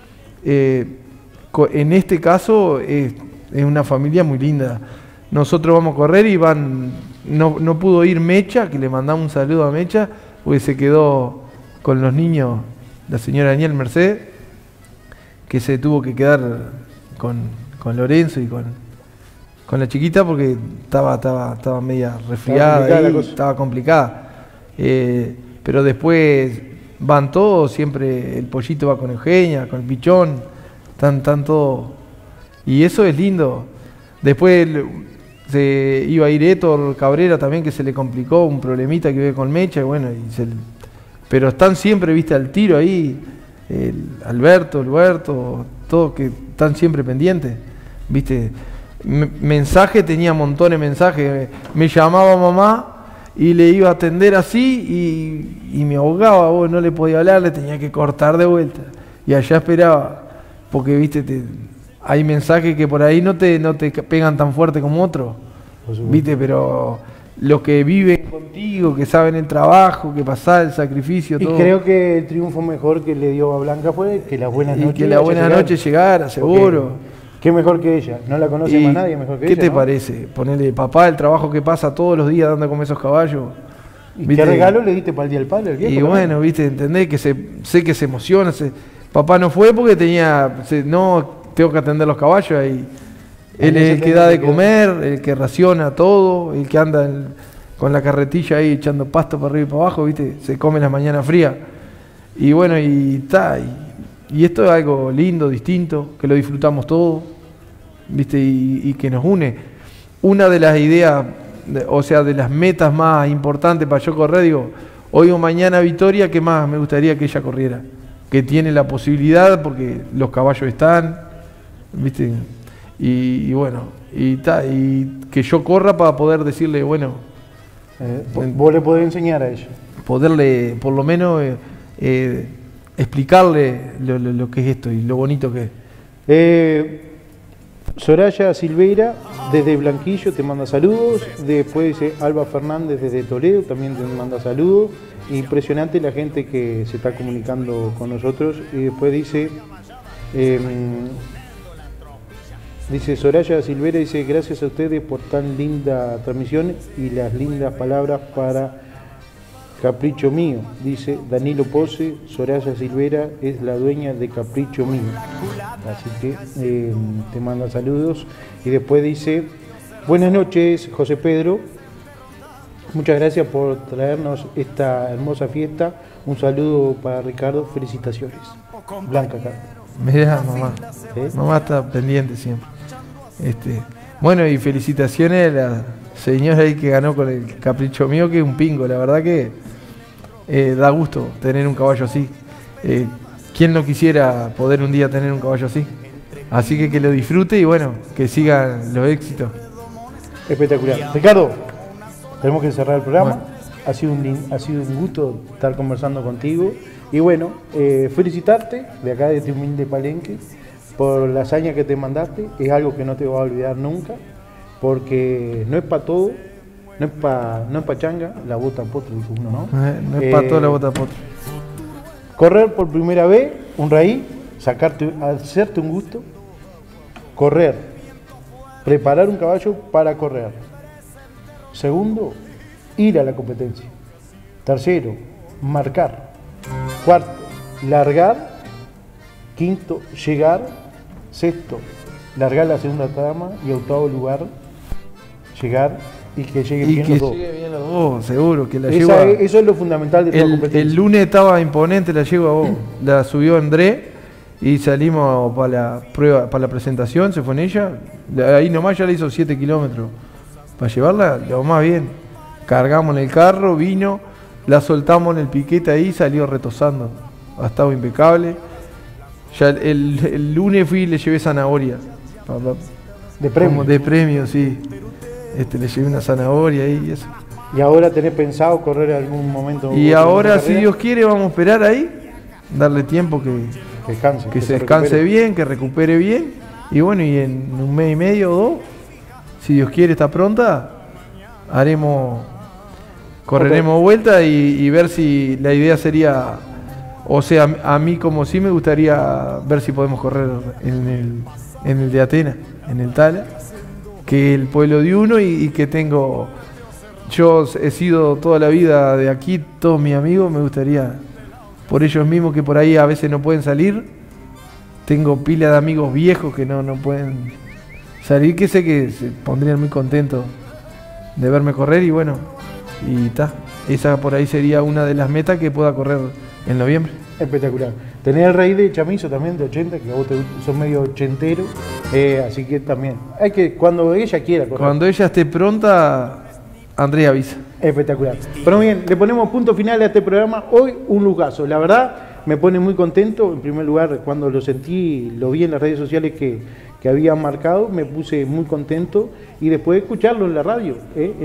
J: en este caso es una familia muy linda. Nosotros vamos a correr y no pudo ir Mecha, que le mandamos un saludo a Mecha, porque se quedó con los niños, la señora Daniel Mercedes, que se tuvo que quedar con Lorenzo y con la chiquita porque estaba media resfriada, estaba complicada. Pero después van todos, siempre el Pollito va con Eugenia, con el Pichón, están todos. Y eso es lindo. Después se iba a ir Héctor Cabrera también, que se le complicó un problemita que ve con Mecha, y bueno, pero están siempre, viste, al tiro ahí, Alberto, todos que están siempre pendientes, viste. Mensaje, tenía montones de mensajes, me llamaba mamá y le iba a atender así y me ahogaba, vos no le podía hablar, le tenía que cortar de vuelta y allá esperaba, porque viste, hay mensajes que por ahí no te pegan tan fuerte como otros, viste, pero los que viven contigo, que saben el trabajo, que pasar el sacrificio,
C: y
J: todo.
C: Creo que el triunfo mejor que le dio a Blanca fue que las buenas noches.
J: Y que la buena noche llegara, seguro.
C: Qué mejor que ella, no la conoce más nadie mejor que ella.
J: ¿Qué te parece? Ponerle, papá, el trabajo que pasa todos los días dando a comer esos caballos.
C: ¿Y qué regalo le diste para el día del padre?
J: Y bueno, viste, entendés que sé que se emociona. Papá no fue porque tengo que atender los caballos y él es el que da de comer, el que raciona todo, el que anda con la carretilla ahí echando pasto para arriba y para abajo, viste, se come las mañanas frías. Y bueno, y esto es algo lindo, distinto, que lo disfrutamos todos, viste, y que nos une. Una de las ideas, o sea, de las metas más importantes para yo correr, digo, hoy o mañana Victoria, ¿qué más me gustaría que ella corriera? Que tiene la posibilidad, porque los caballos están, viste, y bueno, y que yo corra para poder decirle, bueno,
C: vos le podés enseñar a ella.
J: Poderle, por lo menos, explicarle lo que es esto y lo bonito que es.
C: Soraya Silveira desde Blanquillo te manda saludos. Después dice Alba Fernández desde Toledo también te manda saludos. Impresionante la gente que se está comunicando con nosotros. Y después dice Soraya Silveira, dice gracias a ustedes por tan linda transmisión y las lindas palabras para Capricho Mío. Dice Danilo Pose, Soraya Silveira es la dueña de Capricho Mío. Así que te manda saludos. Y después dice buenas noches José Pedro, muchas gracias por traernos esta hermosa fiesta. Un saludo para Ricardo, felicitaciones. Blanca Carlos.
J: Mirá, mamá. Mamá está pendiente siempre. Bueno, y felicitaciones a la señora ahí que ganó con el Capricho Mío, que es un pingo, la verdad que da gusto tener un caballo así. ¿Quién no quisiera poder un día tener un caballo así? Así que lo disfrute y bueno, que sigan los éxitos.
C: Espectacular. Ricardo, tenemos que cerrar el programa. Bueno. Ha sido un gusto estar conversando contigo. Y bueno, felicitarte de acá de este humilde palenque por la hazaña que te mandaste. Es algo que no te voy a olvidar nunca, porque no es para todo, no es pa changa, la bota potro, dijo uno, ¿no?
J: No es para todo la bota potro.
C: Correr por primera vez, un raíz, hacerte un gusto, correr, preparar un caballo para correr. Segundo, ir a la competencia. Tercero, marcar. Cuarto, largar. Quinto, llegar. Sexto, largar la segunda trama. Y octavo lugar, llegar y que llegue bien los dos.
J: Llegue bien los dos, seguro. Que
C: eso es lo fundamental de toda competencia.
J: El lunes estaba imponente la yegua, vos. La subió André y salimos para la prueba, para la presentación, se fue en ella. Ahí nomás ya le hizo 7 kilómetros. Para llevarla, lo más bien. Cargamos en el carro, vino, la soltamos en el piquete ahí, salió retosando. Ha estado impecable. Ya el lunes fui y le llevé zanahoria.
C: ¿De premio?
J: Como de premio, sí. Le llevé una zanahoria ahí y eso.
C: ¿Y ahora tenés pensado correr algún momento?
J: Y ahora, si Dios quiere, vamos a esperar ahí, darle tiempo que se descanse bien, que recupere bien. Y bueno, y en un mes y medio o 2, si Dios quiere, está pronta, correremos vuelta y ver si la idea sería, o sea, a mí como sí me gustaría ver si podemos correr en el de Atenas, en el Tala, que es el pueblo de uno y que tengo... Yo he sido toda la vida de aquí, todos mis amigos, me gustaría, por ellos mismos que por ahí a veces no pueden salir, tengo pila de amigos viejos que no pueden salir, que sé que se pondrían muy contentos de verme correr y bueno, y está. Esa por ahí sería una de las metas que pueda correr en noviembre.
C: Espectacular. Tenés el rey de Chamizo también, de 80, que vos sos medio ochentero, así que también, hay que, cuando ella quiera correr.
J: Cuando ella esté pronta... Andrés avisa.
C: Espectacular. Pero bien, le ponemos punto final a este programa. Hoy un lujazo. La verdad, me pone muy contento. En primer lugar, cuando lo sentí, lo vi en las redes sociales que habían marcado, me puse muy contento. Y después de escucharlo en la radio, en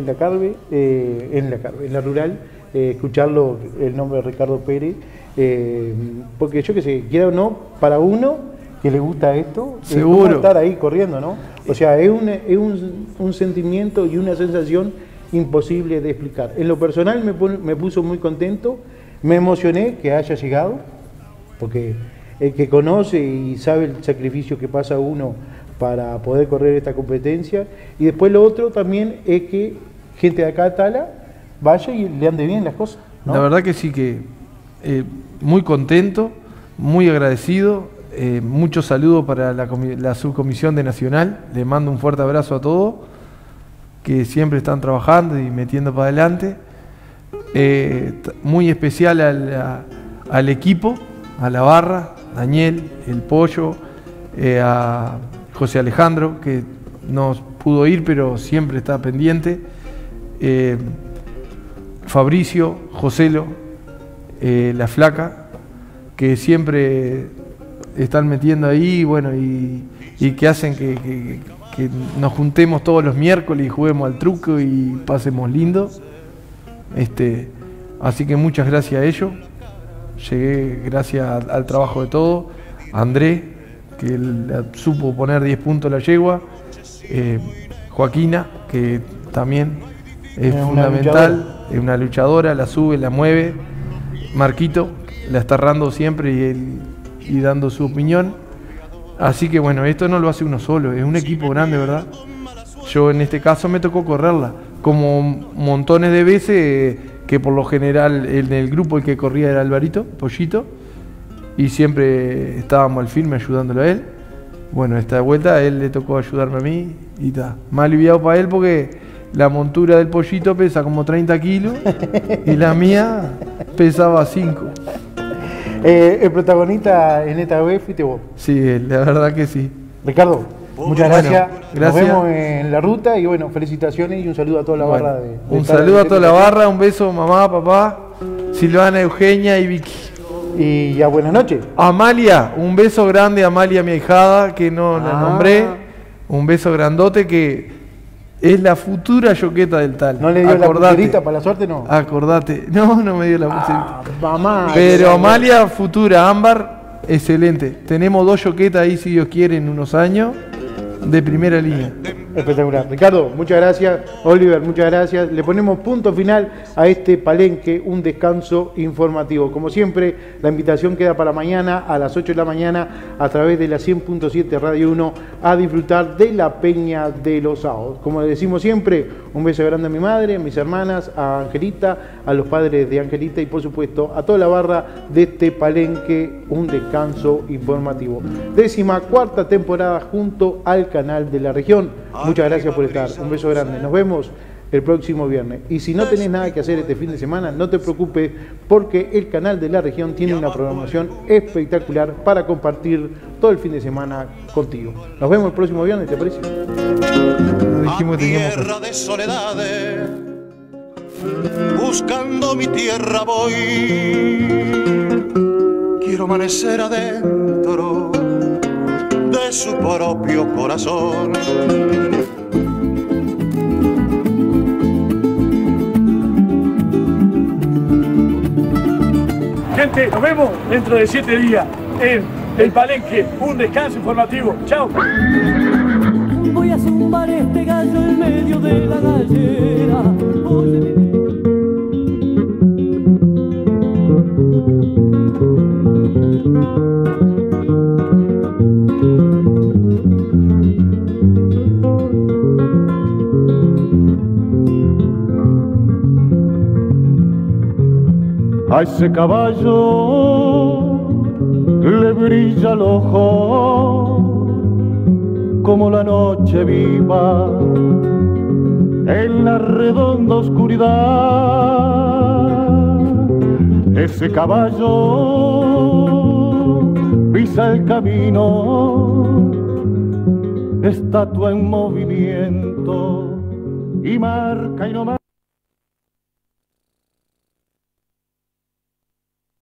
C: la rural, escucharlo, el nombre de Ricardo Pérez. Porque yo que sé, quiera o no, para uno que le gusta esto,
J: seguro
C: estar ahí corriendo, ¿no? O sea, es un sentimiento y una sensación imposible de explicar. En lo personal me puso muy contento, me emocioné que haya llegado, porque el que conoce y sabe el sacrificio que pasa uno para poder correr esta competencia, y después lo otro también es que gente de acá de Tala vaya y le ande bien las cosas, ¿no?
J: La verdad que sí, que muy contento, muy agradecido, muchos saludos para la subcomisión de Nacional, le mando un fuerte abrazo a todos, que siempre están trabajando y metiendo para adelante. Muy especial al equipo, a la barra, Daniel, el Pollo, a José Alejandro, que no pudo ir, pero siempre está pendiente, Fabricio, Joselo, la Flaca, que siempre están metiendo ahí, bueno, y que hacen que nos juntemos todos los miércoles y juguemos al truco y pasemos lindo. Así que muchas gracias a ellos. Llegué gracias al trabajo de todos. Andrés, que supo poner 10 puntos a la yegua. Joaquina, que también es fundamental, es una luchadora, la sube, la mueve. Marquito, la está errando siempre y dando su opinión. Así que bueno, esto no lo hace uno solo, es un equipo grande, ¿verdad? Yo en este caso me tocó correrla, como montones de veces, que por lo general en el grupo el que corría era Alvarito, Pollito, y siempre estábamos al firme ayudándolo a él. Bueno, esta vuelta a él le tocó ayudarme a mí y está. Más aliviado para él porque la montura del Pollito pesa como 30 kilos y la mía pesaba 5.
C: El protagonista en esta vez fuiste vos.
J: Sí, la verdad que sí.
C: Ricardo, muchas gracias.
J: Gracias.
C: Nos vemos en la ruta y bueno, felicitaciones y un saludo a toda la barra.
J: Un saludo a toda la barra, un beso mamá, papá, Silvana, Eugenia y Vicky.
C: Y ya buenas noches.
J: Amalia, un beso grande a Amalia, mi ahijada, que no la nombré. Un beso grandote que es la futura yoqueta del Tal.
C: ¿No le dio la pulserita para la suerte, no?
J: Acordate. No me dio la pulserita.
C: Mamá.
J: Pero Amalia, futura, Ámbar, excelente. Tenemos 2 yoquetas ahí, si Dios quiere, en unos años, de primera línea.
C: Espectacular. Ricardo, muchas gracias. Oliver, muchas gracias. Le ponemos punto final a este palenque, un descanso informativo. Como siempre, la invitación queda para mañana a las 8 de la mañana a través de la 100.7 Radio 1 a disfrutar de la Peña de los Sábados. Como le decimos siempre, un beso grande a mi madre, a mis hermanas, a Angelita, a los padres de Angelita y por supuesto a toda la barra de este palenque, un descanso informativo. 14ª temporada junto al canal de la región. Muchas gracias por estar, un beso grande, nos vemos el próximo viernes. Y si no tenés nada que hacer este fin de semana, no te preocupes porque el canal de la región tiene una programación espectacular para compartir todo el fin de semana contigo. Nos vemos el próximo viernes, ¿te parece?
B: A tierra de soledades, buscando mi tierra voy, quiero amanecer adentro de su propio corazón.
N: Gente, nos vemos dentro de 7 días en El Palenque, un descanso informativo. Chao.
E: Voy a zumbar este gallo en medio de la gallera.
A: A ese caballo le brilla el ojo como la noche viva en la redonda oscuridad. Ese caballo pisa el camino, estatua en movimiento y marca y no marca.